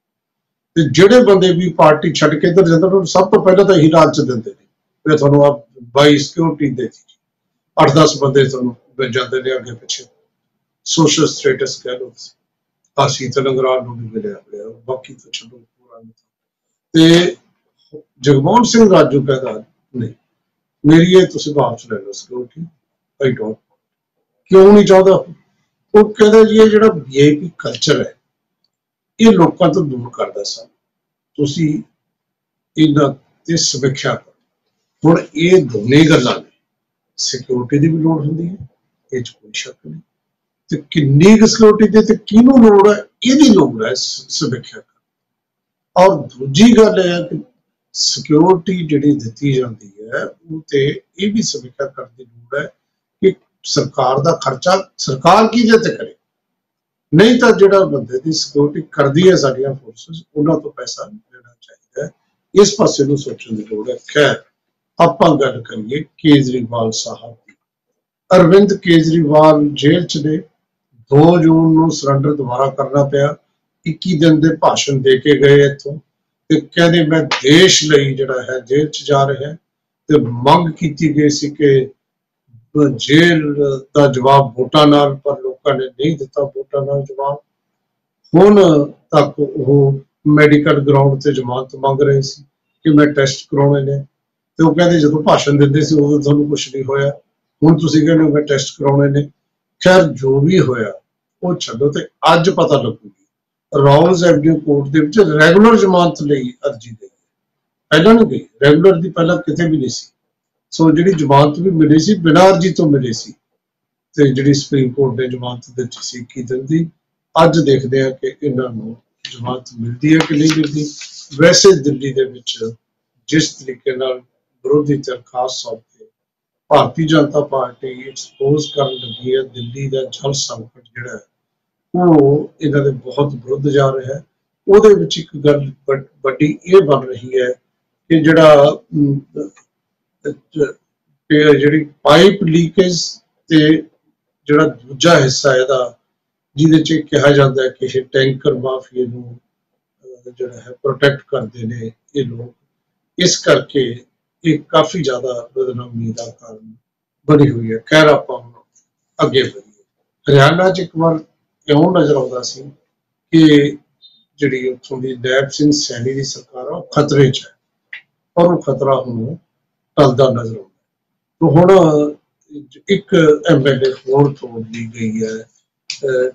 ਤੇ ਜਿਹੜੇ ਬੰਦੇ ਵੀ ਪਾਰਟੀ ਛੱਡ ਕੇ ਇੱਧਰ ਜਾਂਦੇ ਉਹਨੂੰ ਸਭ ਤੋਂ ਪਹਿਲਾਂ ਤਾਂ ਇਹੀ ਲਾਲਚ ਦਿੰਦੇ ਨੇ ਵੀ ਤੁਹਾਨੂੰ ਆਪ ਬਾਈ ਸਿਕਿਉਰਿਟੀ ਦੇ ਦਿੱਤੀ, 8-10 ਬੰਦੇ ਤੁਹਾਨੂੰ ਮਿਲ ਜਾਂਦੇ ਨੇ ਅੱਗੇ ਪਿੱਛੇ, ਸੋਸ਼ਲ ਸਟੇਟਸ ਕਹਿ ਲਓ। ਅਸੀਂ ਤਲੰਗਰਾਨ ਨੂੰ ਵੀ ਮਿਲਿਆ ਹੋਇਆ, ਬਾਕੀ ਤਾਂ ਛੱਡੋ ਪੂਰਾ। ਤੇ ਜਗਮੋਹਨ ਸਿੰਘ ਰਾਜੂ ਕਹਿੰਦਾ ਨਹੀਂ, ਮੇਰੀ ਇਹ ਤੁਸੀਂ ਵਾਪਸ ਲੈ ਲਓ ਸਿਕਿਉਰਿਟੀ। I don't. ਕਿਉਂ ਨਹੀਂ ਚਾਹੁੰਦਾ? ਉਹ ਕਹਿੰਦਾ ਜੀ ਇਹ ਜਿਹੜਾ VIP ਕਲਚਰ ਹੈ ਇਹ ਲੋਕਾਂ ਤੋਂ ਦੂਰ ਕਰਦਾ ਸਾਨੂੰ, ਤੁਸੀਂ ਇਹਨਾਂ ਤੇ ਸਮੀਖਿਆ ਕਰੋ। ਹੁਣ ਇਹ ਦੋਨੇ ਗੱਲਾਂ ਨੇ, ਸਿਕਿਉਰਿਟੀ ਦੀ ਵੀ ਲੋੜ ਹੁੰਦੀ ਹੈ, ਇਹ 'ਚ ਕੋਈ ਸ਼ੱਕ ਨਹੀਂ। ਤੇ ਕਿੰਨੀ ਕੁ ਸਿਕਿਉਰਿਟੀ ਦੀ ਤੇ ਕਿਹਨੂੰ ਲੋੜ ਹੈ, ਇਹਦੀ ਲੋੜ ਹੈ ਸਮੀਖਿਆ ਕਰਨ। ਔਰ ਦੂਜੀ ਗੱਲ ਇਹ ਹੈ ਕਿ ਸਿਕਿਉਰਿਟੀ ਜਿਹੜੀ ਦਿੱਤੀ ਜਾਂਦੀ ਹੈ ਉਹ ਤੇ ਇਹ ਵੀ ਸਮੀਖਿਆ ਕਰਨ ਦੀ ਲੋੜ ਹੈ ਕਿ ਸਰਕਾਰ ਦਾ ਖਰਚਾ ਸਰਕਾਰ ਕਿਹਦੇ ਤੇ ਕਰੇ। ਨਹੀਂ ਤਾਂ ਜਿਹੜਾ ਬੰਦੇ ਦੀ ਸਿਕਿਉਰਿਟੀ ਕਰਦੀ ਹੈ ਸਾਡੀਆਂ ਫੋਰਸਿਸ, ਉਹਨਾਂ ਤੋਂ ਪੈਸਾ ਲੈਣਾ ਚਾਹੀਦਾ ਹੈ। ਇਸ ਪਾਸੇ ਨੂੰ ਸੋਚਣ ਦੀ ਲੋੜ ਹੈ। ਖੈਰ, ਆਪਾਂ ਗੱਲ ਕਰੀਏ ਕੇਜਰੀਵਾਲ ਸਾਹਿਬ ਦੀ। ਅਰਵਿੰਦ ਕੇਜਰੀਵਾਲ ਜੇਲ੍ਹ 'ਚ ਨੇ। 2 ਜੂਨ ਨੂੰ ਸਰੈਂਡਰ ਦੁਬਾਰਾ ਕਰਨਾ ਪਿਆ। 21 ਦਿਨ ਦੇ ਭਾਸ਼ਣ ਦੇ ਕੇ ਗਏ ਇੱਥੋਂ ਤੇ ਕਹਿੰਦੇ ਮੈਂ ਦੇਸ਼ ਲਈ ਜਿਹੜਾ ਹੈ ਜੇਲ੍ਹ 'ਚ ਜਾ ਰਿਹਾ। ਤੇ ਮੰਗ ਕੀਤੀ ਗਈ ਸੀ ਕਿ ਜੇਲ੍ਹ ਦਾ ਜਵਾਬ ਵੋਟਾਂ ਨਾਲ, ਪਰ ਲੋਕਾਂ ਨੇ ਨਹੀਂ ਦਿੱਤਾ ਵੋਟਾਂ ਨਾਲ ਜਵਾਬ। ਹੁਣ ਤੱਕ ਉਹ ਮੈਡੀਕਲ ਗਰਾਊਂਡ ਤੇ ਜ਼ਮਾਨਤ ਮੰਗ ਰਹੇ ਸੀ ਕਿ ਮੈਂ ਟੈਸਟ ਕਰਾਉਣੇ ਨੇ। ਤੇ ਉਹ ਕਹਿੰਦੇ ਜਦੋਂ ਭਾਸ਼ਣ ਦਿੰਦੇ ਸੀ ਉਦੋਂ ਤੁਹਾਨੂੰ ਕੁਛ ਨਹੀਂ ਹੋਇਆ, ਹੁਣ ਤੁਸੀਂ ਕਹਿੰਦੇ ਹੋ ਮੈਂ ਟੈਸਟ ਕਰਾਉਣੇ ਨੇ। ਖੈਰ, ਜੋ ਵੀ ਹੋਇਆ ਉਹ ਛੱਡੋ। ਤੇ ਅੱਜ ਪਤਾ ਲੱਗੂਗੀ ਰਾਉਲਸ ਐਵਨਿਊ ਕੋਰਟ ਦੇ ਵਿੱਚ ਰੈਗੂਲਰ ਜ਼ਮਾਨਤ ਲਈ ਅਰਜੀ ਗਈ, ਪਹਿਲਾਂ ਨਹੀਂ ਗਈ। ਰੈਗੂਲਰ ਦੀ ਪਹਿਲਾਂ ਕਿਤੇ ਵੀ ਨਹੀਂ ਸੀ। ਸੋ ਜਿਹੜੀ ਜ਼ਮਾਨਤ ਵੀ ਮਿਲੀ ਸੀ ਬਿਨਾਂ ਅਰਜੀ ਤੋਂ ਮਿਲੀ ਸੀ। ਤੇ ਜਿਹੜੀ ਸੁਪਰੀਮ ਕੋਰਟ ਨੇ ਜ਼ਮਾਨਤ ਦਿੱਤੀ ਸੀ 21 ਦਿਨ ਦੀ, ਅੱਜ ਦੇਖਦੇ ਆ ਕਿ ਇਹਨਾਂ ਨੂੰ ਜ਼ਮਾਨਤ ਮਿਲਦੀ ਹੈ ਕਿ ਨਹੀਂ ਮਿਲਦੀ। ਵੈਸੇ ਦਿੱਲੀ ਦੇ ਵਿੱਚ ਜਿਸ ਤਰੀਕੇ ਨਾਲ ਵਿਰੋਧੀ ਧਿਰ ਖਾਸ ਤੌਰ ਤੇ ਭਾਰਤੀ ਜਨਤਾ ਪਾਰਟੀ ਐਕਸਪੋਜ਼ ਕਰਨ ਲੱਗੀ ਹੈ ਦਿੱਲੀ ਦਾ ਜਲ ਸੰਕਟ ਜਿਹੜਾ ਉਹ ਇਹਨਾਂ ਦੇ ਬਹੁਤ ਵਿਰੁੱਧ ਜਾ ਰਿਹਾ ਹੈ। ਉਹਦੇ ਵਿੱਚ ਇੱਕ ਗੱਲ ਵੱਡੀ ਇਹ ਬਣ ਰਹੀ ਹੈ ਕਿ ਜਿਹੜੀ ਪਾਈਪ ਲੀਕੇਜ ਤੇ ਜਿਹੜਾ ਦੂਜਾ ਹਿੱਸਾ ਇਹਦਾ, ਜਿਹਦੇ 'ਚ ਕਿਹਾ ਜਾਂਦਾ ਹੈ ਕਿ ਇਹ ਟੈਂਕਰ ਮਾਫੀਏ ਨੂੰ ਜਿਹੜਾ ਹੈ ਪ੍ਰੋਟੈਕਟ ਕਰਦੇ ਨੇ ਇਹ ਲੋਕ, ਇਸ ਕਰਕੇ ਇਹ ਕਾਫੀ ਜ਼ਿਆਦਾ ਬਦਨਾਮੀ ਦਾ ਕਾਰਨ ਬਣੀ ਹੋਈ ਹੈ। ਖੈਰ, ਆਪਾਂ ਹੁਣ ਅੱਗੇ ਵਧੀਏ। ਹਰਿਆਣਾ 'ਚ ਇੱਕ ਵਾਰ ਇਉਂ ਨਜ਼ਰ ਆਉਂਦਾ ਸੀ ਕਿ ਜਿਹੜੀ ਉੱਥੋਂ ਦੀ ਨੈਬ ਸਿੰਘ ਸੈਣੀ ਦੀ ਸਰਕਾਰ ਆ ਉਹ ਖਤਰੇ 'ਚ ਹੈ, ਪਰ ਉਹ ਖਤਰਾ ਹੁਣ ਟਲਦਾ ਨਜ਼ਰ ਆਉਂਦਾ। ਤਾਂ ਹੁਣ ਇੱਕ MLA ਹੋਰ ਤੋੜ ਲਈ ਗਈ ਹੈ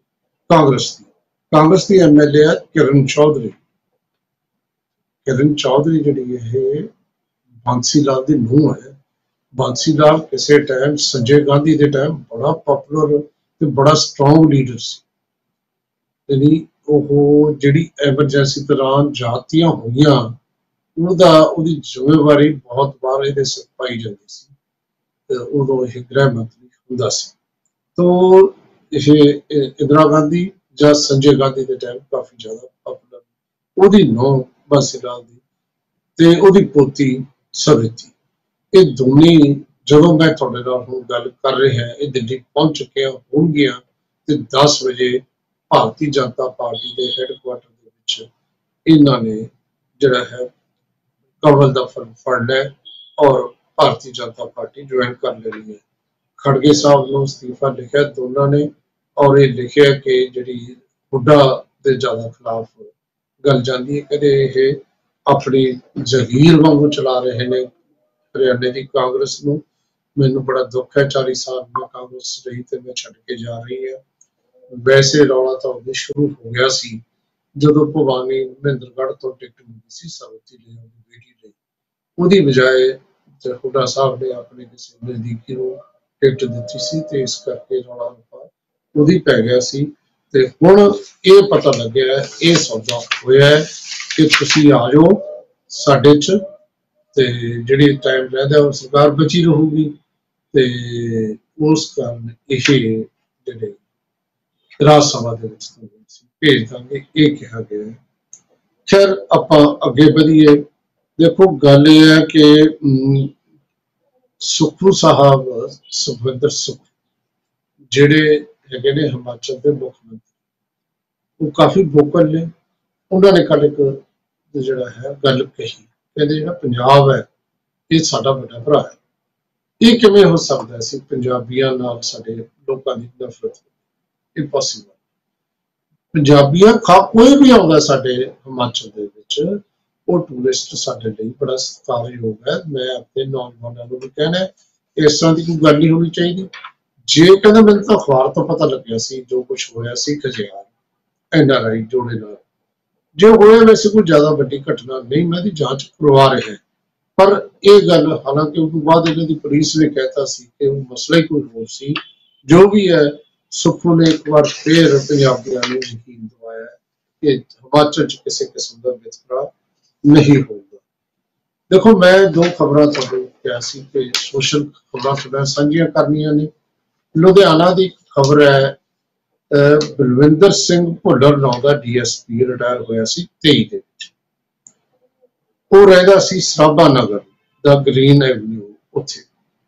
ਕਾਂਗਰਸ ਦੀ MLA ਹੈ ਕਿਰਨ ਚੌਧਰੀ। ਕਿਰਨ ਚੌਧਰੀ ਜਿਹੜੀ ਇਹ ਬਾਂਸੀ ਲਾਲ ਦੀ ਨੂੰਹ ਹੈ। ਬਾਂਸੀ ਲਾਲ ਕਿਸੇ ਟਾਈਮ ਸੰਜੇ ਗਾਂਧੀ ਦੇ ਟਾਈਮ ਬੜਾ ਪਪੂਲਰ ਤੇ ਬੜਾ ਸਟਰੋਂਗ ਲੀਡਰ ਸੀ। ਯਾਨੀ ਉਹ ਜਿਹੜੀ ਐਮਰਜੈਂਸੀ ਦੌਰਾਨ ਜਾਤੀਆਂ ਹੋਈਆਂ ਉਹਦੀ ਜ਼ਿੰਮੇਵਾਰੀ ਬਹੁਤ ਵਾਰ ਇਹਦੇ ਸਿਰ ਪਾਈ ਜਾਂਦੀ ਸੀ। ਤੇ ਉਦੋਂ ਇਹ ਗ੍ਰਹਿ ਮੰਤਰੀ ਹੁੰਦਾ ਸੀ। ਤੋ ਇਹ ਇੰਦਰਾ ਗਾਂਧੀ ਜਾਂ ਸੰਜੇ ਗਾਂਧੀ ਦੇ ਟਾਈਮ ਕਾਫੀ ਜ਼ਿਆਦਾ ਪਪੂਲਰ। ਉਹਦੀ ਨੂੰਹ ਬਾਂਸੀ ਲਾਲ ਦੀ ਤੇ ਉਹਦੀ ਪੋਤੀ ਸਵਿਤੀ, ਇਹ ਦੋਨੇ ਜਦੋਂ ਮੈਂ ਤੁਹਾਡੇ ਨਾਲ ਹੁਣ ਗੱਲ ਕਰ ਰਿਹਾ ਇਹ ਦਿੱਲੀ ਪਹੁੰਚ ਚੁੱਕਿਆ ਹੋਣਗੀਆਂ। ਤੇ 10 ਵਜੇ ਭਾਰਤੀ ਜਨਤਾ ਪਾਰਟੀ ਦੇ ਹੈੱਡਕੁਆਟਰ ਦੇ ਵਿੱਚ ਇਹਨਾਂ ਨੇ ਜਿਹੜਾ ਹੈ कमल का फल फड़ लिया और भारतीय जनता पार्टी ज्वाइन कर लेनी है। खड़गे साहब ने इस्तीफा लिखा दोनों ने, और ये लिखा कि जी हुड्डा के ज्यादा खिलाफ गल जाती है, कहते ये अपनी जगीर वांगू चला रहे हैं हरियाणे की कांग्रेस को। मैनू बड़ा दुख है, 40 साल में कांग्रेस रही तो मैं छड़ के जा रही है। वैसे रौला तो उदों शुरू हो गया सी जदों भवानी महेंद्रगढ़ तो टिकट मिली सी सरवती ने अपनी बेटी ने, ਉਹਦੀ ਬਜਾਏ ਹੁੱਡਾ ਸਾਹਿਬ ਨੇ ਆਪਣੇ ਕਿਸੇ ਨਜ਼ਦੀਕੀ ਨੂੰ ਟਿਕਟ ਦਿੱਤੀ ਸੀ ਤੇ ਇਸ ਕਰਕੇ ਰੌਲਾ ਰੱਪਾ ਉਹਦੀ ਪੈ ਗਿਆ ਸੀ। ਤੇ ਹੁਣ ਇਹ ਪਤਾ ਲੱਗਿਆ, ਇਹ ਸੌਦਾ ਹੋਇਆ ਹੈ ਕਿ ਤੁਸੀਂ ਆ ਜਾਓ ਸਾਡੇ 'ਚ, ਤੇ ਜਿਹੜੀ ਟਾਈਮ ਰਹਿੰਦਾ ਉਹ ਸਰਕਾਰ ਬਚੀ ਰਹੂਗੀ। ਤੇ ਉਸ ਕਾਰਨ ਇਹ ਜਿਹੜੇ ਰਾਜ ਸਭਾ ਦੇ ਵਿੱਚ ਭੇਜ ਦਾਂਗੇ, ਇਹ ਕਿਹਾ ਗਿਆ ਹੈ। ਖੈਰ ਆਪਾਂ ਅੱਗੇ ਵਧੀਏ। देखो गल यह है कि सुखू साहब सुखविंदर सुख जिहड़े हैगे ने हिमाचल के मुख्यमंत्री, वो काफ़ी वोकल ने। उन्होंने कल एक जिहड़ा है गल कही, कहते जिहड़ा पंजाब है ये साडा बड़ा भरा है, ये किवें हो सकदा है सी पंजाबियां नाल साडे लोकां दी नफरत, ये पॉसिबल। पंजाबियां कोई भी आउंदा साडे हिमाचल दे विच वो टूरिस्ट साडे लई बड़ा सत्कारयोग है। मैं अपने नौजवानों को भी कहना है इस तरह की कोई गल नहीं होनी चाहिए। जे कहना मैंने तो अखबार तो पता लग्या सी जो कुछ होया सी खजियार NRI जोड़े नाल, जो होया वैसे कोई ज्यादा वड्डी घटना नहीं, मैं दी जांच करवा रहे हैं। पर यह गल हालांकि उस बाद इन्हां दी पुलिस ने कहता सी कि वो मसला ही कोई होर सी। जो भी है, सुखू ने एक बार फिर पंजाबियों को यकीन दिवाया कि हिमाचल च किसी किस्म का वितकरा नहीं होगा। देखो मैं दो खबरां तुहानूं कहा सी कि सोशल खबरां साझियां करनियां ने। लुधियाना की खबर है बलविंदर सिंह भुल्लर नाम का DSP रिटायर होया सी 23 दे विच। वो रहदा सी सराभा नगर दा ग्रीन एवेन्यू उत्थे।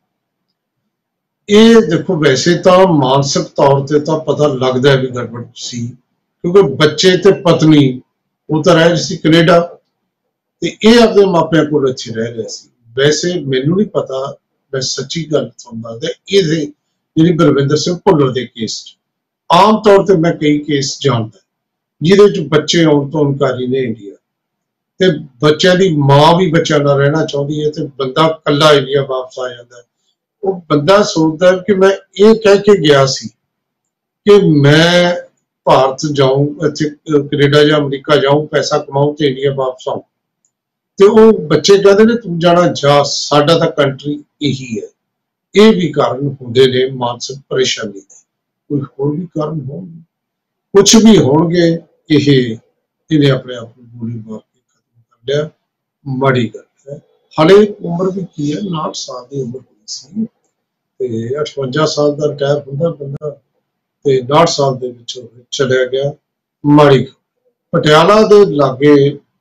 ये देखो वैसे तो मानसिक तौर ते तो पता लगदा है भी गड़बड़ सी, क्योंकि बच्चे ते पत्नी वो तो रह सी कनेडा ते ये अपने मापिया को अच्छे रह रहे सी। वैसे मैनू नहीं पता, मैं सच्ची गल सुनदा ते ये जिहड़ी बलविंदर सिंह भुल्लर दे केस आम तौर पर मैं कई केस जानदा जिहदे च बच्चे आउण तो इनकारी ने इंडिया, ते बच्चों की मां भी बच्चों नाल रहना चाहती है, तो बंदा कल्ला इंडिया वापस आ जाता है। वो बंदा सोचता है कि मैं ये कह के गया सी कि मैं भारत जाऊं, इत्थे कनेडा या अमरीका जाऊं, पैसा कमाऊं तो इंडिया वापस आऊं। तो वो बच्चे कहते ने तू जाना जा, साडा तां कंट्री यही है। ये भी कारण होंदे ने मानसिक परेशानी दे, कोई होर भी कारण होणगे, कुछ भी होणगे। इन्हें अपने आप को गोली मार के खत्म कर लिया, माड़ी गल है। हाले उम्र भी की है, 59 साल की उम्र हुई सी, ते 58 साल का रिटायर हुंदा बंदा, ते 59 साल दे विच चलिया गया, माड़ी। पटियाला दे लागे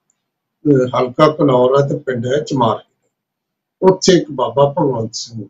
हल्का घनौर है, तो पिंड है चमार, उत्थे एक बाबा भगवंत सिंह,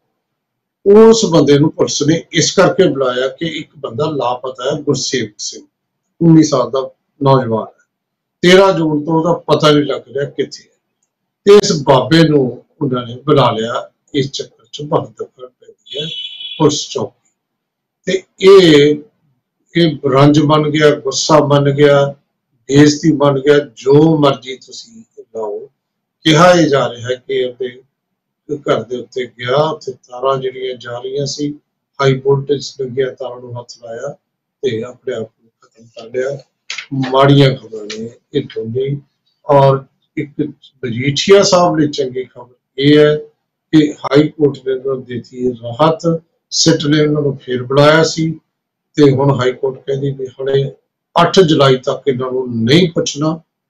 उस बंदे नूं पुलिस ने इस करके बुलाया कि एक बंदा लापता है, गुरसेवक सिंह 19 साल का नौजवान है, 13 जून तो उसका पता नहीं लग रहा कित्थे है। ते इस बाबे नूं उन्होंने बुला लिया, इस चक्कर च बंद दखल पैंदी है पुलिस चौकी। ते ये रंज बन गया, गुस्सा बन गया, बेइज्जती बन गया, जो मर्जी तुसी लाओ। कहा यह जा रहा है कि अपने घर के उत्ते गया, उत्थे तारां जिहड़ियां जा रही सी, हाई वोल्टेज लगिया, तारां नूं हथ लाया ते अपने आप को खत्म कर लिया। माड़ियां खबरां ने ये दोनों। और एक मजीठिया साहब ने चंगी खबर यह है कि हाई कोर्ट ने उन्होंने दी राहत, सिट ने उन्होंने फिर बुलाया सी, ते हुण हाई कोर्ट कहती भी हले 8 जुलाई तक इन्हों नहीं पुछना।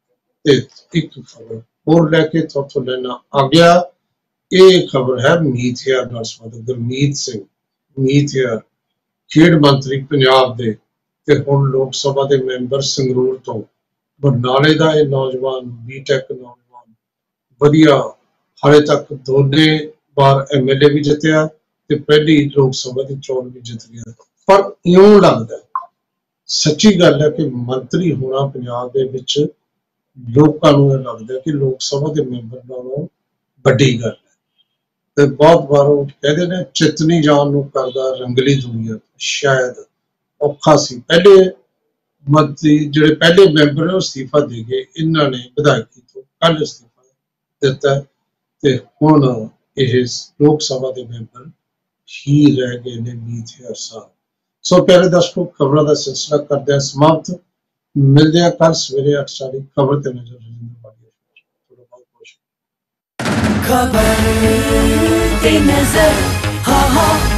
एक खबर होर लैके थोथों लेना आ गया। ये खबर है मीत हेयर नाल संबंधित। गुरमीत सिंह मीत हेयर खेड मंत्री पंजाब दे, ते हुण लोक सभा के मैंबर संगरूर तो, बरनाले का यह नौजवान बीटेक नौजवान वधिया, हाले तक दोने बार MLA भी जितया ते पहली लोक सभा की चोण भी जित गया। पर इउं लगदा सच्ची गल है कि मंत्री होना पंजाब दे विच ਲੋਕਾਂ ਨੂੰ ਇਹ ਲੱਗਦਾ ਕਿ ਲੋਕ ਸਭਾ ਦੇ ਮੈਂਬਰ ਨਾਲੋਂ ਵੱਡੀ ਗੱਲ ਹੈ। ਤੇ ਬਹੁਤ ਵਾਰ ਉਹ ਕਹਿੰਦੇ ਨੇ ਚਿਤਨੀ ਜਾਨ ਨੂੰ ਕਰਦਾ ਰੰਗਲੀ ਦੁਨੀਆ, ਸ਼ਾਇਦ ਔਖਾ ਸੀ। ਪਹਿਲੇ ਮੰਤਰੀ ਜਿਹੜੇ ਪਹਿਲੇ ਮੈਂਬਰ ਨੇ ਉਹ ਅਸਤੀਫਾ ਦੇ ਗਏ, ਇਹਨਾਂ ਨੇ ਵਿਧਾਇਕੀ ਤੋਂ ਕੱਲ੍ਹ ਅਸਤੀਫਾ ਦਿੱਤਾ ਤੇ ਹੁਣ ਇਹ ਲੋਕ ਸਭਾ ਦੇ ਮੈਂਬਰ ਹੀ ਰਹਿ ਗਏ ਨੇ 20,000 ਸਾਲ। ਸੋ ਪਿਆਰੇ ਦਰਸ਼ਕੋ, ਖਬਰਾਂ ਦਾ ਸਿਲਸਿਲਾ ਕਰਦੇ ਹਾਂ ਸਮਾਪਤ। ਮਿਲਦੇ ਹਾਂ ਕੱਲ ਸਵੇਰੇ 8:40 ਖਬਰ ਤੇ ਨਜ਼ਰ। ਤੁਹਾਡਾ ਬਹੁਤ ਬਹੁਤ
खबर ते नजर, हा हा